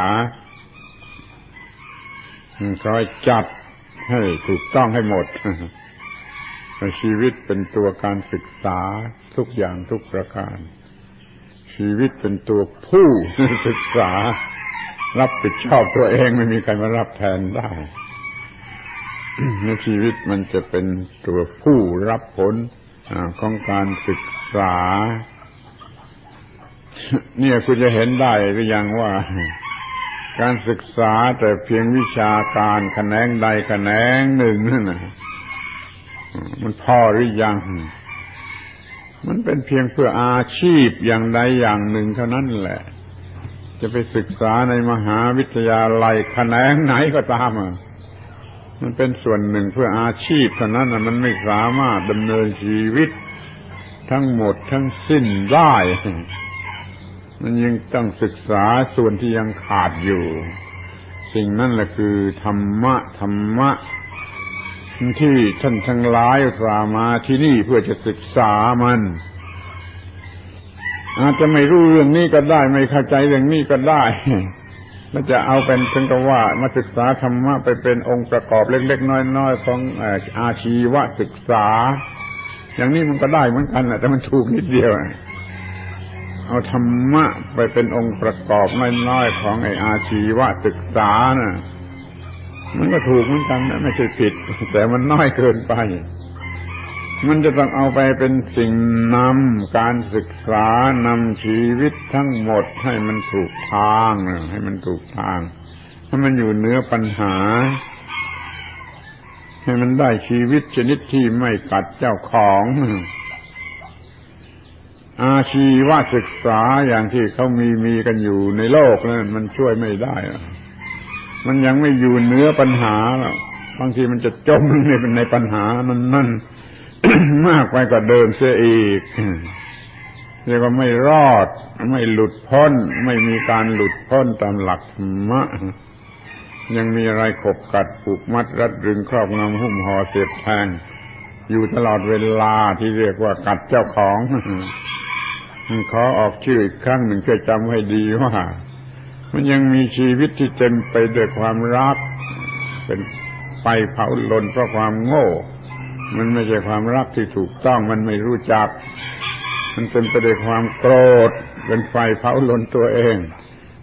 คอยจัดให้ถูกต้องให้หมด ชีวิตเป็นตัวการศึกษาทุกอย่างทุกประการชีวิตเป็นตัวผู้ศึกษารับผิดชอบตัวเองไม่มีใครมารับแทนได้ ในชีวิตมันจะเป็นตัวผู้รับผลของการศึกษาเนี่ยคุณจะเห็นได้หรือยังว่าการศึกษาแต่เพียงวิชาการแขนงใดแขนงหนึ่งนั่นน่ะมันพอหรือยังมันเป็นเพียงเพื่ออาชีพอย่างใดอย่างหนึ่งเท่านั้นแหละจะไปศึกษาในมหาวิทยาลัยแขนงไหนก็ตามมันเป็นส่วนหนึ่งเพื่ออาชีพเท่านั้นมันไม่สามารถดำเนินชีวิตทั้งหมดทั้งสิ้นได้มันยังต้องศึกษาส่วนที่ยังขาดอยู่สิ่งนั้นแหละคือธรรมะที่ท่านทั้งหลายมาที่นี่เพื่อจะศึกษามันอาจจะไม่รู้เรื่องนี้ก็ได้ไม่เข้าใจเรื่องนี้ก็ได้แล้วจะเอาเป็นถึงกับว่ามาศึกษาธรรมะไปเป็นองค์ประกอบเล็กๆน้อยๆของอาชีวศึกษาอย่างนี้มันก็ได้เหมือนกันแต่มันถูกนิดเดียวเอาธรรมะไปเป็นองค์ประกอบน้อยๆของอาชีวศึกษาน่ะมันก็ถูกเหมือนกันนะไม่ใช่ผิดแต่มันน้อยเกินไปมันจะต้องเอาไปเป็นสิ่งนำการศึกษานำชีวิตทั้งหมดให้มันถูกทางให้มันถูกทางให้มันอยู่เหนือปัญหาให้มันได้ชีวิตชนิดที่ไม่กัดเจ้าของอาชีวศึกษาอย่างที่เขามีกันอยู่ในโลกนั้นมันช่วยไม่ได้มันยังไม่อยู่เหนือปัญหาบางทีมันจะจมในปัญหานั่น มากไปกว่าเดิมเสียอีกเรียกว่าไม่รอดไม่หลุดพ้นไม่มีการหลุดพ้นตามหลักธรรมะยังมีอะไรขบกัดผูกมัดรัดรึงครอบงำหุ้มห่อเสียบแทงอยู่ตลอดเวลาที่เรียกว่ากัดเจ้าของขอออกชื่ออีกครั้งหนึ่งช่วยจำให้ดีว่ามันยังมีชีวิตที่เต็มไปด้วยความรักเป็นไฟเผาลนเพราะความโง่มันไม่ใช่ความรักที่ถูกต้องมันไม่รู้จักมันเต็มไปด้วยความโกรธเป็นไฟเผาลนตัวเอง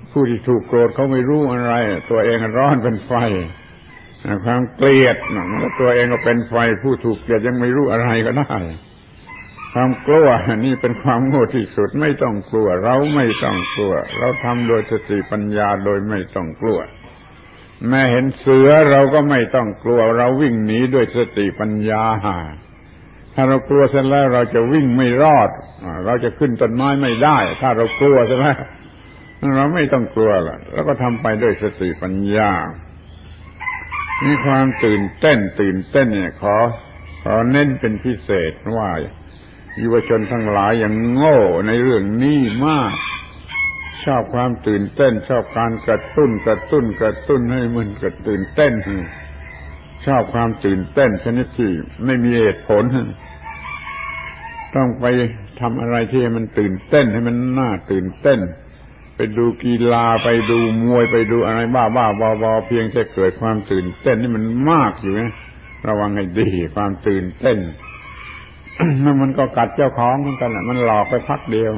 ผู้ที่ถูกโกรธเขาไม่รู้อะไรตัวเองร้อนเป็นไฟความเกลียดแล้วตัวเองก็เป็นไฟผู้ถูกเกลียดยังไม่รู้อะไรก็ได้ความกลัวนี่เป็นความโง่ที่สุดไม่ต้องกลัวเราไม่ต้องกลัวเราทำโดยสติปัญญาโดยไม่ต้องกลัวแม้เห็นเสือเราก็ไม่ต้องกลัวเราวิ่งหนีด้วยสติปัญญาถ้าเรากลัวเสร็จแล้วเราจะวิ่งไม่รอดเราจะขึ้นต้นไม้ไม่ได้ถ้าเรากลัวเสร็จแล้วเราไม่ต้องกลัวแล้วก็ทำไปด้วยสติปัญญามีความตื่นเต้นเนี่ยขอเน้นเป็นพิเศษว่าเยาวชนทั้งหลายอย่างโง่ในเรื่องนี้มากชอบความตื่นเต้นชอบการกระตุ้นให้มันกระตื่นเต้นชอบความตื่นเต้นชนิดที่ไม่มีเหตุผลต้องไปทำอะไรที่มันตื่นเต้นให้มันน่าตื่นเต้นไปดูกีฬาไปดูมวยไปดูอะไรบ้าบอเพียงแค่เกิดความตื่นเต้นนี่มันมากอยู่นะระวังให้ดีความตื่นเต้นมันก็กัดเจ้าของเหมือนกันมันหลอกไปพักเดียว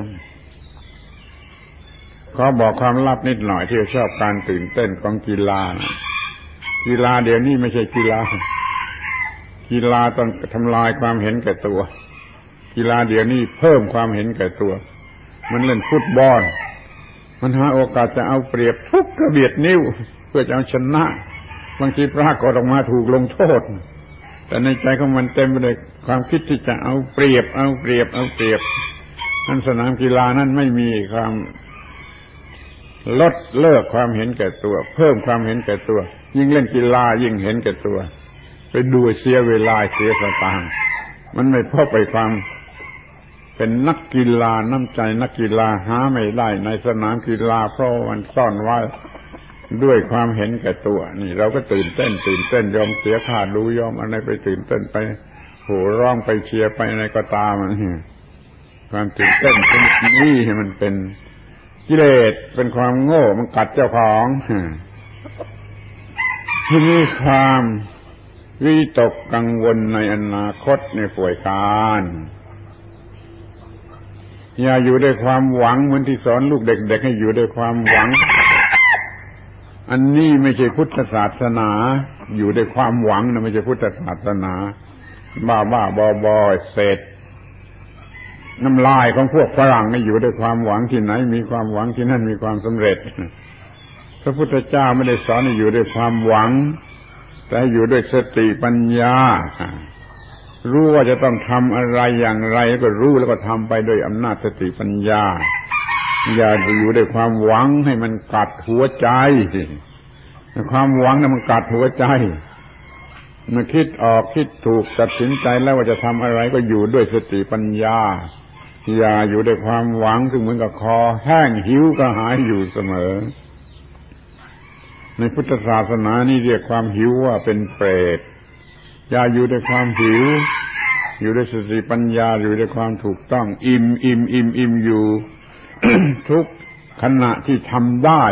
ขอบอกความลับนิดหน่อยที่ชอบการตื่นเต้นของกีฬาเดี๋ยวนี้ไม่ใช่กีฬาต้องทำลายความเห็นแก่ตัวกีฬาเดี๋ยวนี้เพิ่มความเห็นแก่ตัวมันเล่นฟุตบอลมันหาโอกาสจะเอาเปรียบทุกกระเบียดนิ้วเพื่อจะเอาชนะบางทีปรากฏออกมาถูกลงโทษแต่ในใจของมันเต็มไปด้วยความคิดที่จะเอาเปรียบนั่นสนามกีฬานั้นไม่มีความลดเลิกความเห็นแก่ตัวเพิ่มความเห็นแก่ตัวยิ่งเล่นกีฬายิ่งเห็นแก่ตัวไปดูเสียเวลาเสียสตางค์มันไม่พบไปความเป็นนักกีฬาน้ำใจนักกีฬาหาไม่ได้ในสนามกีฬาเพราะมันซ่อนไว้ด้วยความเห็นแก่ตัวนี่เราก็ตื่นเต้นยอมเสียค่าดูยอมอะไรไปตื่นเต้นไปโห่ร้องไปเชียร์ไปอะไรก็ตามมันความตื่นเต้นนี่มันเป็นกิเลสเป็นความโง่มันกัดเจ้าของที่นี่ความวิตกกังวลในอนาคตในป่วยการอย่าอยู่ด้วยความหวังเหมือนที่สอนลูกเด็กๆให้อยู่ด้วยความหวังอันนี้ไม่ใช่พุทธศาสนาอยู่ด้วยความหวังนะไม่ใช่พุทธศาสนาบ้าบอเศษน้ำลายของพวกฝรั่งนี่อยู่ด้วยความหวังที่ไหนมีความหวังที่นั่นมีความสำเร็จพระพุทธเจ้าไม่ได้สอนให้อยู่ด้วยความหวังแต่อยู่ด้วยสติปัญญารู้ว่าจะต้องทำอะไรอย่างไรก็รู้แล้วก็ทำไปด้วยอำนาจสติปัญญาอย่าอยู่ด้วยความหวังให้มันกัดหัวใจความหวังนั้นมันกัดหัวใจเมื่อคิดออกคิดถูกตัดสินใจแล้วว่าจะทำอะไรก็อยู่ด้วยสติปัญญาอย่าอยู่ด้วยความหวังซึ่งเหมือนกับคอแห้งหิวกระหายอยู่เสมอในพุทธศาสนานี่เรียกความหิวว่าเป็นเปรตอย่าอยู่ด้วยความหิวอยู่ด้วยสติปัญญาอยู่ด้วยความถูกต้องอิ่มอยู่ ทุกขณะที่ทำได้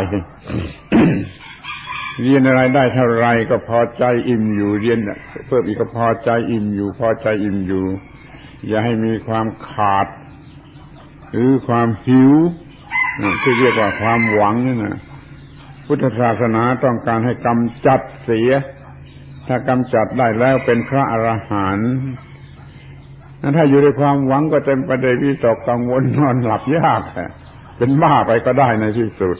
เรียนอะไรได้เท่าไรก็พอใจอิ่มอยู่เรียนเพิ่มอีกก็พอใจอิ่มอยู่อย่าให้มีความขาดหรือความหิวที่เรียกว่าความหวังนี่นะพุทธศาสนาต้องการให้กำจัดเสียถ้ากำจัดได้แล้วเป็นพระอรหันต์ถ้าอยู่ในความหวังก็เต็มไปด้วยวิตกกังวลนอนหลับยากเป็นบ้าไปก็ได้ในที่สุด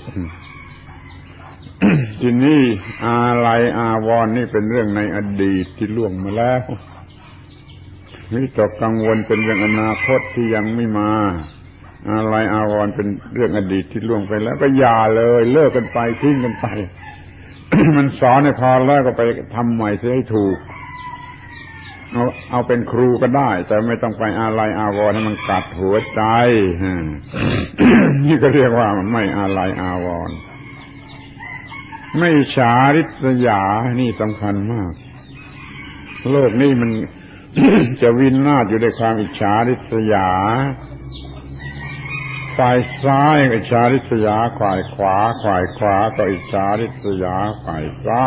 ทีนี้อาลัยอาวรณ์นี่เป็นเรื่องในอดีตที่ล่วงมาแล้ววิตกกังวลเป็นเรื่องอนาคตที่ยังไม่มาอาลัยอาวรณ์เป็นเรื่องอดีตที่ล่วงไปแล้วก็อย่าเลยเลิกกันไปทิ้งกันไป มันสอนให้พอแล้วก็ไปทำใหม่เสียให้ถูกเอาเป็นครูก็ได้แต่ไม่ต้องไปอาลัยอาวรณ์ให้มันกัดหัวใจ นี่ก็เรียกว่าไม่อาลัยอาวรณ์ไม่อิจฉาริษยานี่สำคัญมากโลกนี้มัน จะวินาศอยู่ด้วยความอิจฉาริษยาฝ่ายซ้ายก็อิจฉาริษยาฝ่ายขวาก็อิจฉาริษยาฝ่ายซ้าย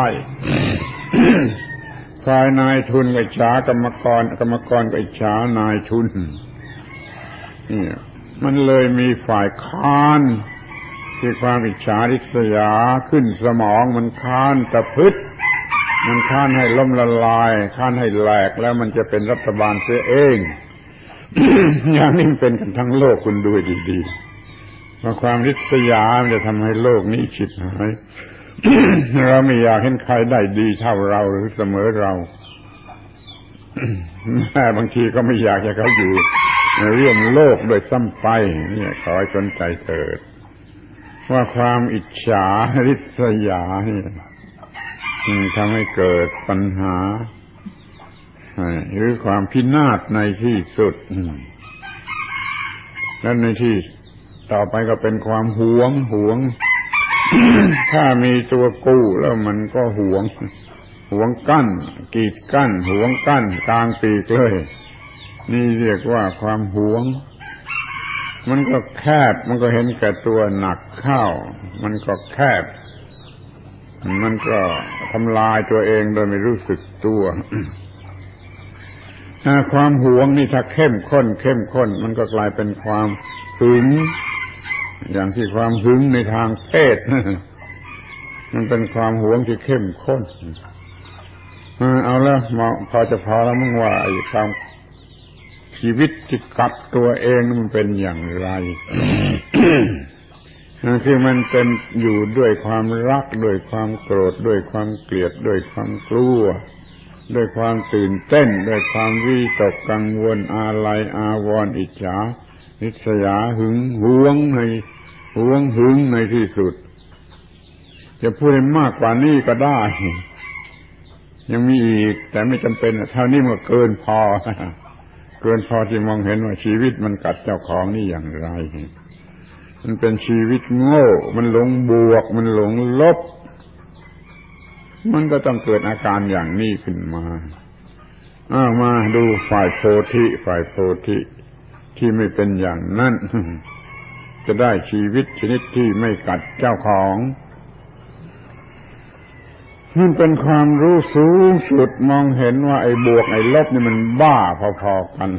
ฝ่ายนายทุนก็อิจฉากรรมกรก็อิจฉานายทุนนี่มันเลยมีฝ่ายค้านทที่ความอิจฉาริษยาขึ้นสมองมันค้านตะพึดมันค้านให้ล้มละลายค้านให้แหลกแล้วมันจะเป็นรัฐบาลเสียเอง อย่างนี้เป็นกันทั้งโลกคุณดูดีๆว่าความริษยามันจะทำให้โลกนี้ฉิบหาย เราไม่อยากเห็นใครได้ดีเท่าเราหรือเสมอเรา แม่บางทีก็ไม่อยากให้เขาอยู่ร่วมโลกโดยซ้ำไปเนี่ยขอให้สนใจเถิดว่าความอิจฉาริษยาเนี่ยทำให้เกิดปัญหาหรือความพินาศในที่สุดและในที่ต่อไปก็เป็นความหวง ถ้ามีตัวกู้แล้วมันก็หวงกั้นกีดกั้นหวงกั้นกลางปีกเลยนี่เรียกว่าความหวงมันก็แคบมันก็เห็นแก่ตัวหนักเข้ามันก็แคบมันก็ทำลายตัวเองโดยไม่รู้สึกตัว ความหวงนี่ถ้าเข้มข้นมันก็กลายเป็นความหึงอย่างที่ความหึงในทางเพศ มันเป็นความหวงที่เข้มข้นเอาแล้วพอแล้วมึงว่าไอ้ความชีวิตที่กัดตัวเองมันเป็นอย่างไร คือมันเป็นอยู่ด้วยความรักด้วยความโกรธด้วยความเกลียดด้วยความกลัวด้วยความตื่นเต้นด้วยความวิตกกังวลอาลัยอาวรณ์อิจฉาริษยาหึงหวงในที่สุดจะพูดให้มากกว่านี้ก็ได้ยังมีอีกแต่ไม่จำเป็นเท่านี้มันเกินพอที่มองเห็นว่าชีวิตมันกัดเจ้าของนี่อย่างไรมันเป็นชีวิตโง่มันหลงบวกมันหลงลบมันก็ต้องเกิดอาการอย่างนี้ขึ้นมามาดูฝ่ายโพธิที่ไม่เป็นอย่างนั้นจะได้ชีวิตชนิดที่ไม่กัดเจ้าของมันเป็นความรู้สูงสุดมองเห็นว่าไอ้บวกไอ้ลบนี่มันบ้าพอๆกัน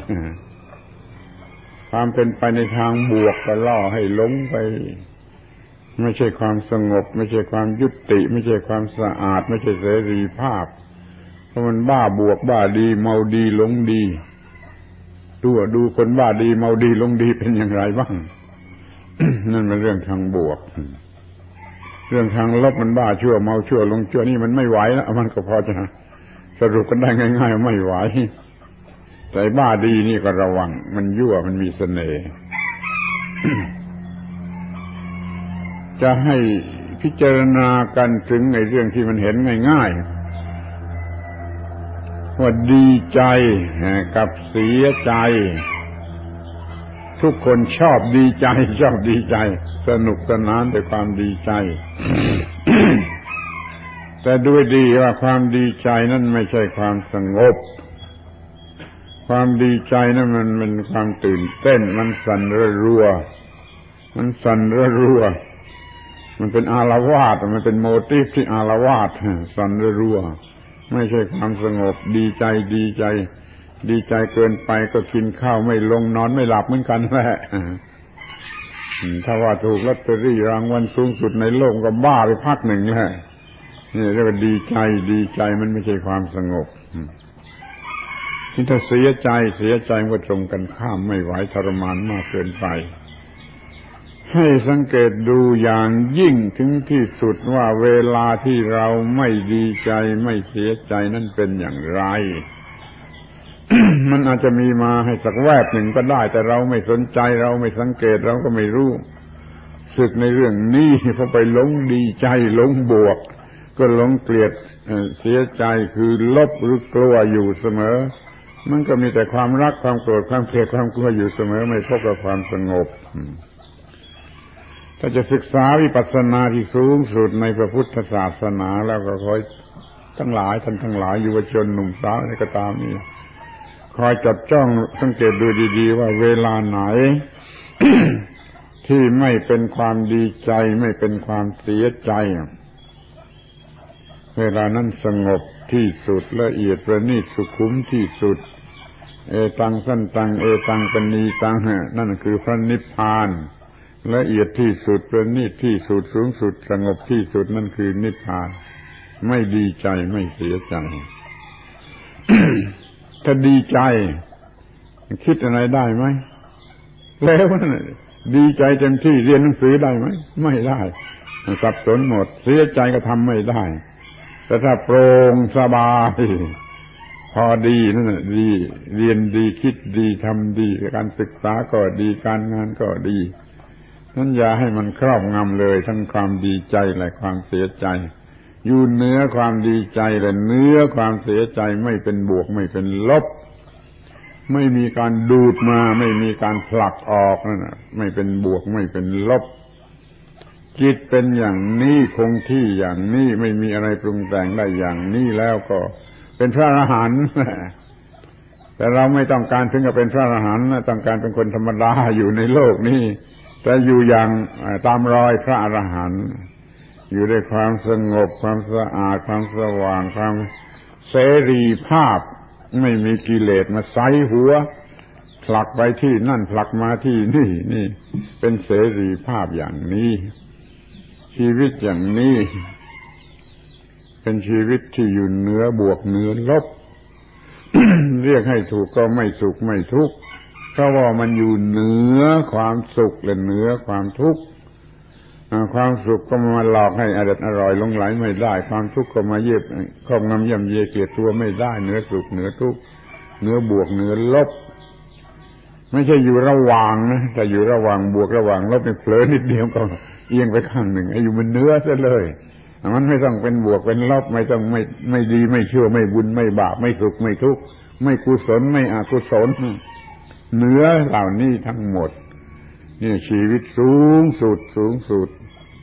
ความเป็นไปในทางบวกก็ล่อให้หลงไปไม่ใช่ความสงบไม่ใช่ความยุติไม่ใช่ความสะอาดไม่ใช่เสรีภาพเพราะมันบ้าบวกบ้าดีเมาดีหลงดีดูคนบ้าดีเมาดีหลงดีเป็นอย่างไรบ้าง นั่นเป็นเรื่องทางบวกเรื่องทางลบมันบ้าชั่วเมาชั่วหลงชั่วนี่มันไม่ไหวแล้วมันก็พอจะสรุปกันได้ง่ายๆไม่ไหวแต่บ้าดีนี่ก็ระวังมันยั่วมันมีเสน่ห์ จะให้พิจารณากันถึงในเรื่องที่มันเห็นง่ายๆว่าดีใจกับเสียใจทุกคนชอบดีใจสนุกสนานด้วยความดีใจ แต่ด้วยดีว่าความดีใจนั้นไม่ใช่ความสงบความดีใจนั้นมันเป็นความตื่นเต้นมันสั่นระรัวมันเป็นอาละวาดมันเป็นโมทีฟที่อาละวาดสั่นระรัวไม่ใช่ความสงบดีใจเกินไปก็กินข้าวไม่ลงนอนไม่หลับเหมือนกันแหละถ้าว่าถูกลอตเตอรี่รางวัลสูงสุดในโลกก็บ้าไปพักหนึ่งแหละนี่เรียกว่าดีใจมันไม่ใช่ความสงบที่ถ้าเสียใจมันก็ตรงกันข้ามไม่ไหวทรมานมากเกินไปให้สังเกตดูอย่างยิ่งถึงที่สุดว่าเวลาที่เราไม่ดีใจไม่เสียใจนั่นเป็นอย่างไร มันอาจจะมีมาให้สักแวบหนึ่งก็ได้แต่เราไม่สนใจเราไม่สังเกตเราก็ไม่รู้สึกในเรื่องนี้พอไปหลงดีใจหลงบวกก็หลงเกลียดเสียใจคือลบหรือกลัวอยู่เสมอมันก็มีแต่ความรักความโกรธความเกลียดความกลัวอยู่เสมอไม่พบกับความสงบถ้าจะศึกษาวิปัสสนาที่สูงสุดในพระพุทธศาสนาแล้วก็ขอท่านทั้งหลายเยาวชนหนุ่มสาวอะไรก็ตามนี่คอยจับจ้องสังเกตดูดีๆว่าเวลาไหน ที่ไม่เป็นความดีใจไม่เป็นความเสียใจเวลานั้นสงบที่สุดละเอียดประณีตสุขุมที่สุดเอตังสันตังเอตังปณีตังนั่นคือพระนิพพานละเอียดที่สุดประณีตที่สุดสูงสุดสงบที่สุดนั่นคือนิพพานไม่ดีใจไม่เสียใจ ถ้าดีใจคิดอะไรได้ไหมแล้วดีใจเต็มที่เรียนหนังสือได้ไหมไม่ได้สับสนหมดเสียใจก็ทำไม่ได้แต่ถ้าโปร่งสบายพอดีนั่นแหละดีเรียนดีคิดดีทำดีการศึกษาก็ดีการงานก็ดีนั้นอย่าให้มันครอบงำเลยทั้งความดีใจและความเสียใจอยู่เหนือความดีใจและเหนือความเสียใจไม่เป็นบวกไม่เป็นลบไม่มีการดูดมาไม่มีการผลักออกนั่นน่ะไม่เป็นบวกไม่เป็นลบจิตเป็นอย่างนี้คงที่อย่างนี้ไม่มีอะไรปรุงแต่งได้อย่างนี้แล้วก็เป็นพระอรหันต์แต่เราไม่ต้องการถึงกับเป็นพระอรหันต์ต้องการเป็นคนธรรมดาอยู่ในโลกนี้แต่อยู่อย่างตามรอยพระอรหันต์อยู่ด้วยความสงบความสะอาดความสว่างความเสรีภาพไม่มีกิเลสมาใส่หัวผลักไปที่นั่นผลักมาที่นี่เป็นเสรีภาพอย่างนี้ชีวิตอย่างนี้เป็นชีวิตที่อยู่เหนือบวกเหนือลบ เรียกให้ถูกก็ไม่สุขไม่ทุกข์เพราะว่ามันอยู่เหนือความสุขและเหนือความทุกข์ความสุขก็มาหลอกให้อร่อยหลงไหลไม่ได้ความทุกข์ก็มาเย็บครอบงำย่ำเยเกลียดตัวไม่ได้เหนือสุขเหนือทุกข์เหนือบวกเหนือลบไม่ใช่อยู่ระหว่างนะแต่อยู่ระหว่างบวกระหว่างลบนี่เผลอนิดเดียวก็เอียงไปข้างหนึ่งอยู่มันเหนือซะเลยมันไม่ต้องเป็นบวกเป็นลบไม่ต้องไม่ดีไม่ชั่วไม่บุญไม่บาปไม่สุขไม่ทุกข์ไม่กุศลไม่อกุศลเหนือเหล่านี้ทั้งหมดนี่ชีวิตสูงสุด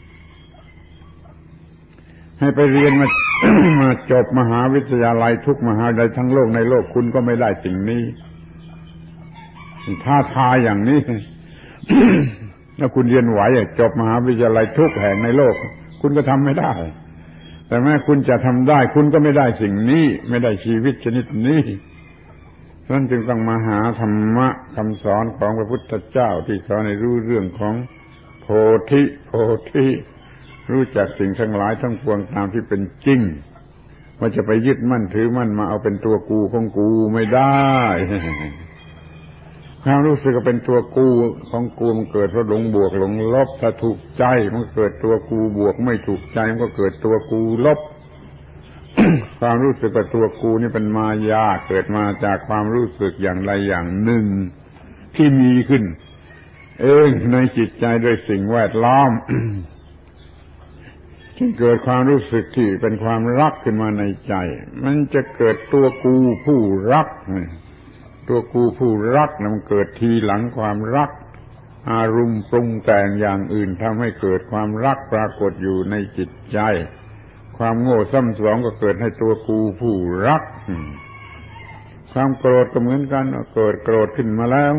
ให้ไปเรียนมา มาจบมหาวิทยาลัยทุกมหาวิทยาลัยทั้งโลกในโลกคุณก็ไม่ได้สิ่งนี้ท้าทายอย่างนี้ ถ้าคุณเรียนไหวจบมหาวิทยาลัยทุกแห่งในโลกคุณก็ทำไม่ได้แต่แม้คุณจะทำได้คุณก็ไม่ได้สิ่งนี้ไม่ได้ชีวิตชนิดนี้ฉะนั้นจึงต้องมาหาธรรมะคำสอนของพระพุทธเจ้าที่สอนให้รู้เรื่องของโพธิรู้จักสิ่งทั้งหลายทั้งปวงตามที่เป็นจริงว่าจะไปยึดมั่นถือมั่นมาเอาเป็นตัวกูของกูไม่ได้ ความรู้สึกว่าเป็นตัวกูของกูมันเกิดเพราะหลงบวกหลงลบถ้าถูกใจมันเกิดตัวกูบวกไม่ถูกใจมันก็เกิดตัวกูลบ ความรู้สึกว่าตัวกูนี่เป็นมายาเกิดมาจากความรู้สึกอย่างใดอย่างหนึ่งที่มีขึ้นเองในจิตใจด้วยสิ่งแวดล้อม ที่เกิดความรู้สึกที่เป็นความรักขึ้นมาในใจมันจะเกิดตัวกูผู้รักตัวกูผู้รักมันเกิดทีหลังความรักอารมณ์ปรุงแต่งอย่างอื่นทำให้เกิดความรักปรากฏอยู่ในจิตใจความโง่ซ้ำสองก็เกิดให้ตัวกูผู้รักความโกรธก็เหมือนกันเกิดโกรธขึ้นมาแล้ว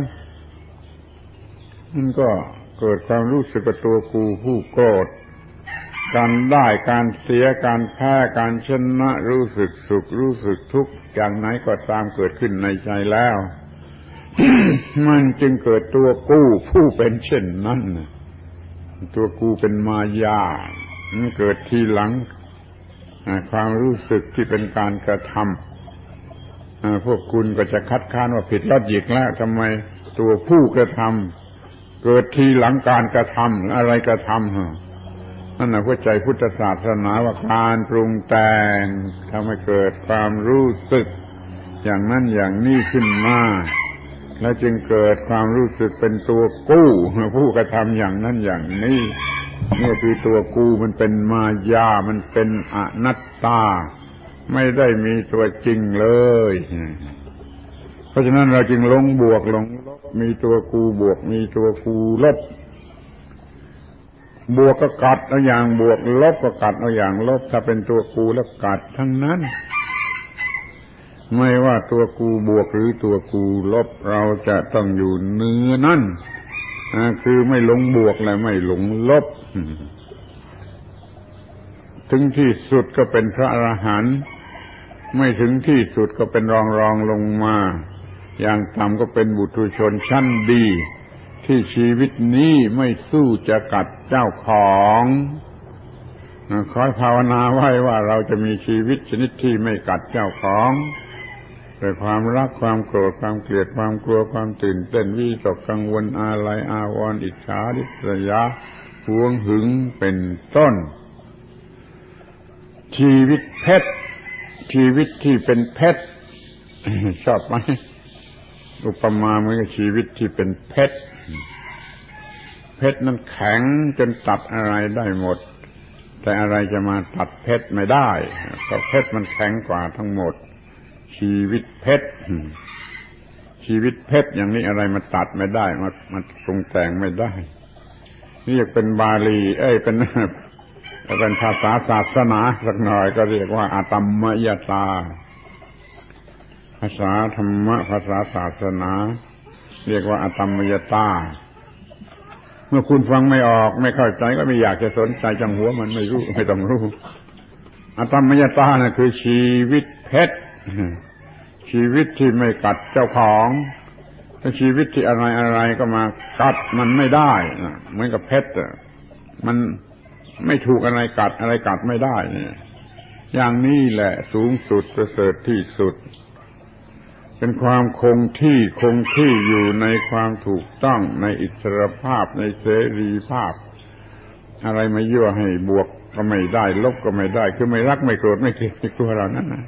มันก็เกิดความรู้สึกกับตัวกูผู้โกรธการได้การเสียการแพ้การชนะรู้สึกสุขรู้สึกทุกข์อย่างไหนก็ตามเกิดขึ้นในใจแล้ว มันจึงเกิดตัวกูผู้เป็นเช่นนั้นตัวกูเป็นมายามันเกิดทีหลังความรู้สึกที่เป็นการกระทำพวกคุณก็จะคัดค้านว่าผิดลอจิกแล้วทำไมตัวผู้กระทำเกิดทีหลังการกระทำอะไรกระทำนั่นน่ะเข้าใจพุทธศาสนาว่าการปรุงแต่งทำให้เกิดความรู้สึกอย่างนั้นอย่างนี้ขึ้นมาแล้วจึงเกิดความรู้สึกเป็นตัวกู้ผู้กระทำอย่างนั้นอย่างนี้นี่คือตัวกูมันเป็นมายามันเป็นอนัตตาไม่ได้มีตัวจริงเลยเพราะฉะนั้นเราจึงหลงบวกหลงลบมีตัวกูบวกมีตัวกูลบบวกก็กัดเอาอย่างบวกลบก็กัดเอาอย่างลบถ้าเป็นตัวกูแล้วกัดทั้งนั้นไม่ว่าตัวกูบวกหรือตัวกูลบเราจะต้องอยู่เหนือนั่นคือไม่หลงบวกและไม่หลงลบถึงที่สุดก็เป็นพระอรหันต์ไม่ถึงที่สุดก็เป็นรองลงมาอย่างต่ำก็เป็นบุตุชนชั้นดีที่ชีวิตนี้ไม่สู้จะกัดเจ้าของขอให้ภาวนาไว้ว่าเราจะมีชีวิตชนิดที่ไม่กัดเจ้าของด้วยความรักความโกรธความเกลียดความกลัวความตื่นเต้นวิตกกังวลอาลัยอาวรณ์อิจฉาริษยาหวงหึงเป็นต้นชีวิตเพชรชีวิตที่เป็นเพชรชอบไหมอุปมาเหมือนกับชีวิตที่เป็นเพชรเพชรนั้นแข็งจนตัดอะไรได้หมดแต่อะไรจะมาตัดเพชรไม่ได้เพราะเพชรมันแข็งกว่าทั้งหมดชีวิตเพชรชีวิตเพชรอย่างนี้อะไรมาตัดไม่ได้มาปรุงแต่งไม่ได้นี่เป็นบาลีเป็นภาษาศาสนาสักหน่อยก็เรียกว่าอาตัมมยตาภาษาธรรมะภาษาศาสนาเรียกว่าอาตัมมยตาเมื่อคุณฟังไม่ออกไม่เข้าใจก็ไม่อยากจะสนใจจังหัวมันไม่รู้ไม่ต้องรู้อาตัมมยตาน่ะคือชีวิตเพชรชีวิตที่ไม่กัดเจ้าของถ้าชีวิตที่อะไรก็มากัดมันไม่ได้เหมือนกับเพชรมันไม่ถูกอะไรกัดไม่ได้เนี่ยอย่างนี้แหละสูงสุดประเสริฐที่สุดเป็นความคงที่อยู่ในความถูกต้องในอิสรภาพในเสรีภาพอะไรมายั่วให้บวกก็ไม่ได้ลบก็ไม่ได้คือไม่รักไม่โกรธไม่เกลียดไม่กลัวเหล่านั้นนะ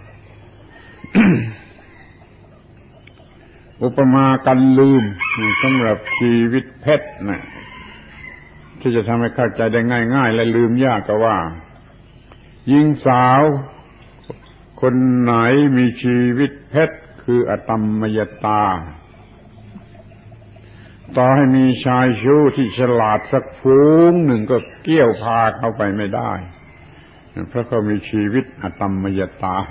อุปมากันลืมสำหรับชีวิตเพชรนะที่จะทำให้เข้าใจได้ง่ายๆและลืมยากก็ว่าหญิงสาวคนไหนมีชีวิตเพชรคืออตัมมยตาต่อให้มีชายชู้ที่ฉลาดสักฝูงหนึ่งก็เกี่ยวพาเข้าไปไม่ได้เพราะเขามีชีวิตอตัมมยตา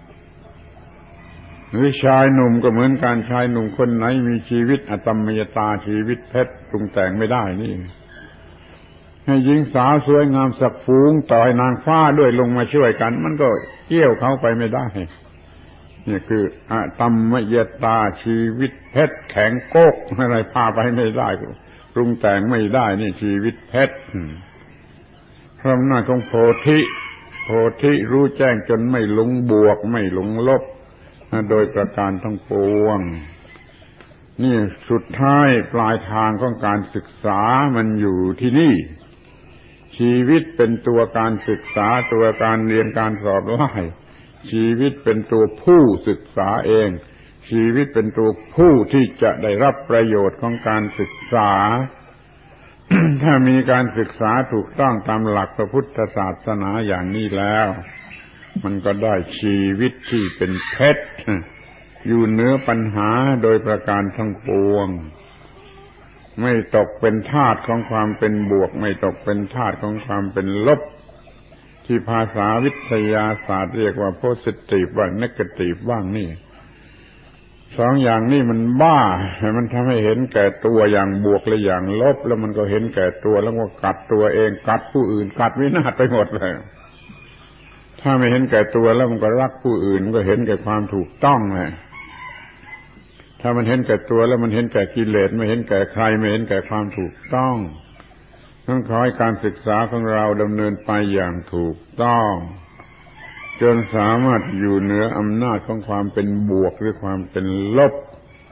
หรือชายหนุ่มก็เหมือนกันชายหนุ่มคนไหนมีชีวิตอตัมมยตาชีวิตเพชรปรุงแต่งไม่ได้นี่ให้หญิงสาวสวยงามสักฝูงต่อยนางฟ้าด้วยลงมาช่วยกันมันก็เกี่ยวเข้าไปไม่ได้นี่คืออตัมมยตาชีวิตเพชรแข็งโก๊กอะไรพาไปไม่ได้ปรุงแต่งไม่ได้นี่ชีวิตเพชรพระอำนาจของโพธิรู้แจ้งจนไม่หลงบวกไม่หลงลบโดยประการทั้งปวงนี่สุดท้ายปลายทางของการศึกษามันอยู่ที่นี่ชีวิตเป็นตัวการศึกษาตัวการเรียนการสอบไล่ชีวิตเป็นตัวผู้ศึกษาเองชีวิตเป็นตัวผู้ที่จะได้รับประโยชน์ของการศึกษา ถ้ามีการศึกษาถูกต้องตามหลักพระพุทธศาสนาอย่างนี้แล้วมันก็ได้ชีวิตที่เป็นเพชรอยู่เหนือปัญหาโดยประการทั้งปวงไม่ตกเป็นทาสของความเป็นบวกไม่ตกเป็นทาสของความเป็นลบที่ภาษาวิทยาศาสตร์เรียกว่า positive ว่า negative บ้างนี่สองอย่างนี้มันบ้ามันทำให้เห็นแก่ตัวอย่างบวกและอย่างลบแล้วมันก็เห็นแก่ตัวแล้วก็กัดตัวเองกัดผู้อื่นกัดวินาศไปหมดเลยถ้าไม่เห็นแก่ตัวแล้วมันก็รักผู้อื่นมันก็เห็นแก่ความถูกต้องแหละถ้ามันเห็นแก่ตัวแล้วมันเห็นแก่กิเลสไม่เห็นแก่ใครไม่เห็นแก่ความถูกต้องต้องขอให้การศึกษาของเราดำเนินไปอย่างถูกต้องจนสามารถอยู่เหนืออำนาจของความเป็นบวกหรือความเป็นลบ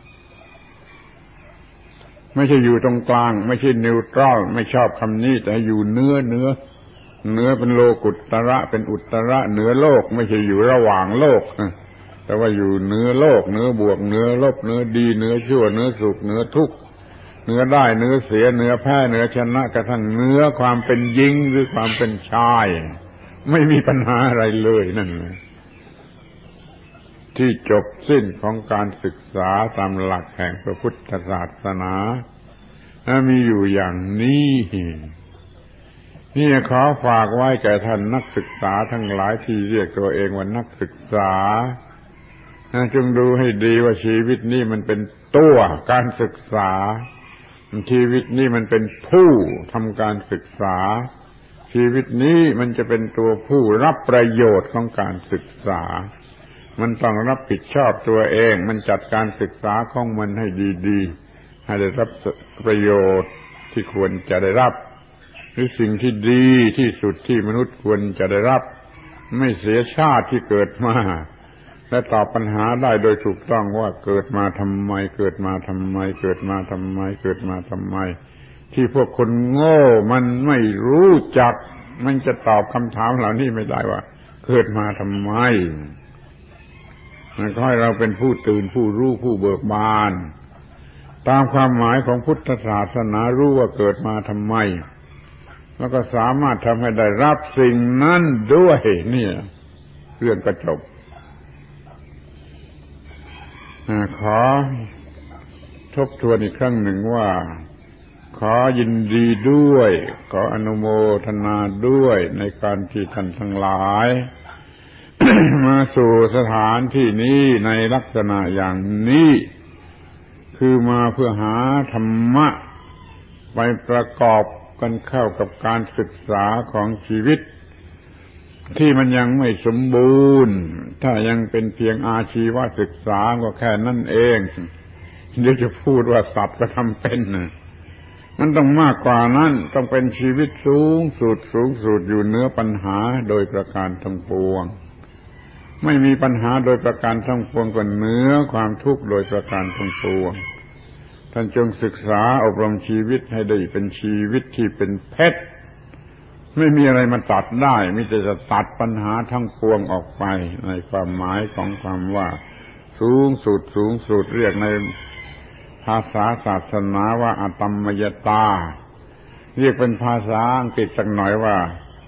ไม่ใช่อยู่ตรงกลางไม่ใช่นิวทรัลไม่ชอบคำนี้แต่อยู่เนื้อเป็นโลกุตระเป็นอุตระเหนือโลกไม่ใช่อยู่ระหว่างโลกแต่ว่าอยู่เหนือโลกเหนือบวกเหนือลบเหนือดีเหนือชั่วเหนือสุขเหนือทุกข์เหนือได้เหนือเสียเหนือแพ้เหนือชนะกระทั่งเหนือความเป็นหญิงหรือความเป็นชายไม่มีปัญหาอะไรเลยนั่นแหละที่จบสิ้นของการศึกษาตามหลักแห่งพระพุทธศาสนามีอยู่อย่างนี้นี่ขอฝากไว้แก่ท่านนักศึกษาทั้งหลายที่เรียกตัวเองว่านักศึกษาจงดูให้ดีว่าชีวิตนี้มันเป็นตัวการศึกษาชีวิตนี้มันเป็นผู้ทำการศึกษาชีวิตนี้มันจะเป็นตัวผู้รับประโยชน์ของการศึกษามันต้องรับผิดชอบตัวเองมันจัดการศึกษาของมันให้ดีๆให้ได้รับประโยชน์ที่ควรจะได้รับหรือสิ่งที่ดีที่สุดที่มนุษย์ควรจะได้รับไม่เสียชาติที่เกิดมาและตอบปัญหาได้โดยถูกต้องว่าเกิดมาทำไมเกิดมาทำไมเกิดมาทำไมเกิดมาทำไมที่พวกคนโง่มันไม่รู้จักมันจะตอบคำถามเหล่านี้ไม่ได้ว่าเกิดมาทำไมมันก็ให้เราเป็นผู้ตื่นผู้รู้ผู้เบิกบานตามความหมายของพุทธศาสนารู้ว่าเกิดมาทำไมแล้วก็สามารถทำให้ได้รับสิ่งนั้นด้วยเนี่ยเรื่องก็จบขอทบทวนอีกครั้งหนึ่งว่าขอยินดีด้วยขออนุโมทนาด้วยในการที่ท่านทั้งหลาย มาสู่สถานที่นี้ในลักษณะอย่างนี้คือมาเพื่อหาธรรมะไปประกอบกันเข้ากับการศึกษาของชีวิตที่มันยังไม่สมบูรณ์ถ้ายังเป็นเพียงอาชีวศึกษาก็แค่นั้นเองเดี๋ยวจะพูดว่าสัตว์ก็ทำเป็นมันต้องมากกว่านั้นต้องเป็นชีวิตสูงสุดอยู่เหนือปัญหาโดยประการทั้งปวงไม่มีปัญหาโดยประการทั้งปวงก็เหนือความทุกข์โดยประการทั้งปวงท่านจงศึกษาอบรมชีวิตให้ได้เป็นชีวิตที่เป็นเพชรไม่มีอะไรมาตัดได้มิแต่จะตัดปัญหาทั้งปวงออกไปในความหมายของความว่าสูงสุดเรียกในภาษาศาสนาว่าอตัมมยตาเรียกเป็นภาษาอังกฤษสักหน่อยว่า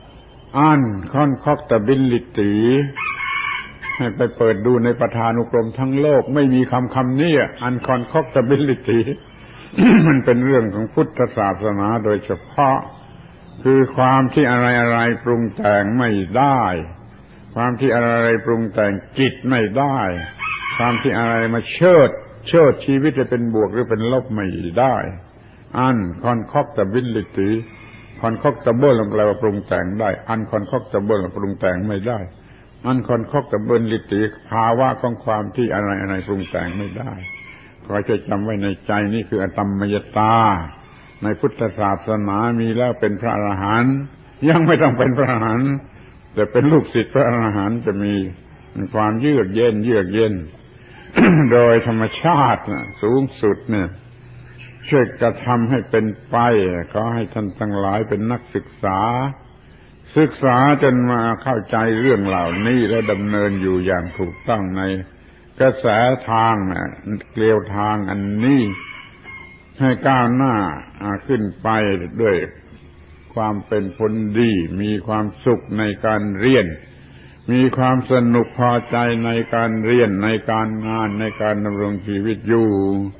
uncontactability ให้ไปเปิดดูในประธานุกรมทั้งโลกไม่มีคำนี้ uncontactability มันเป็นเรื่องของพุทธศาสนาโดยเฉพาะคือความที่อะไรปรุงแต่งไม่ได้ความที่อะไรปรุงแต่งจิตไม่ได้ความที่อะไรมาเชิดชีวิตให้เป็นบวกหรือเป็นลบไม่ได้ uncontactability concoktable แปลว่าปรุงแต่งได้ unconcoktable ปรุงแต่งไม่ได้ unconcoktability ภาวะของความที่อะไรปรุงแต่งไม่ได้ขอให้จำไว้ในใจนี่คืออตัมมยตาในพุทธศาสนามีแล้วเป็นพระอรหันต์ยังไม่ต้องเป็นพระอรหันต์แต่เป็นลูกศิษย์พระอรหันต์จะมีความเยือกเย็น โดยธรรมชาติสูงสุดเนี่ยช่วยกระทำให้เป็นไปขอให้ท่านทั้งหลายเป็นนักศึกษาจนมาเข้าใจเรื่องเหล่านี้และดำเนินอยู่อย่างถูกต้องในกระแสทางเกลียวทางอันนี้ให้ก้าวหน้าขึ้นไปด้วยความเป็นผลดีมีความสุขในการเรียนมีความสนุกพอใจในการเรียนในการงานในการดำรงชีวิตอยู่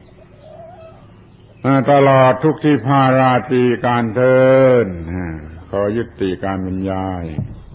ตลอดทุกที่พาราตรีการเทินขอยุติการบรรยาย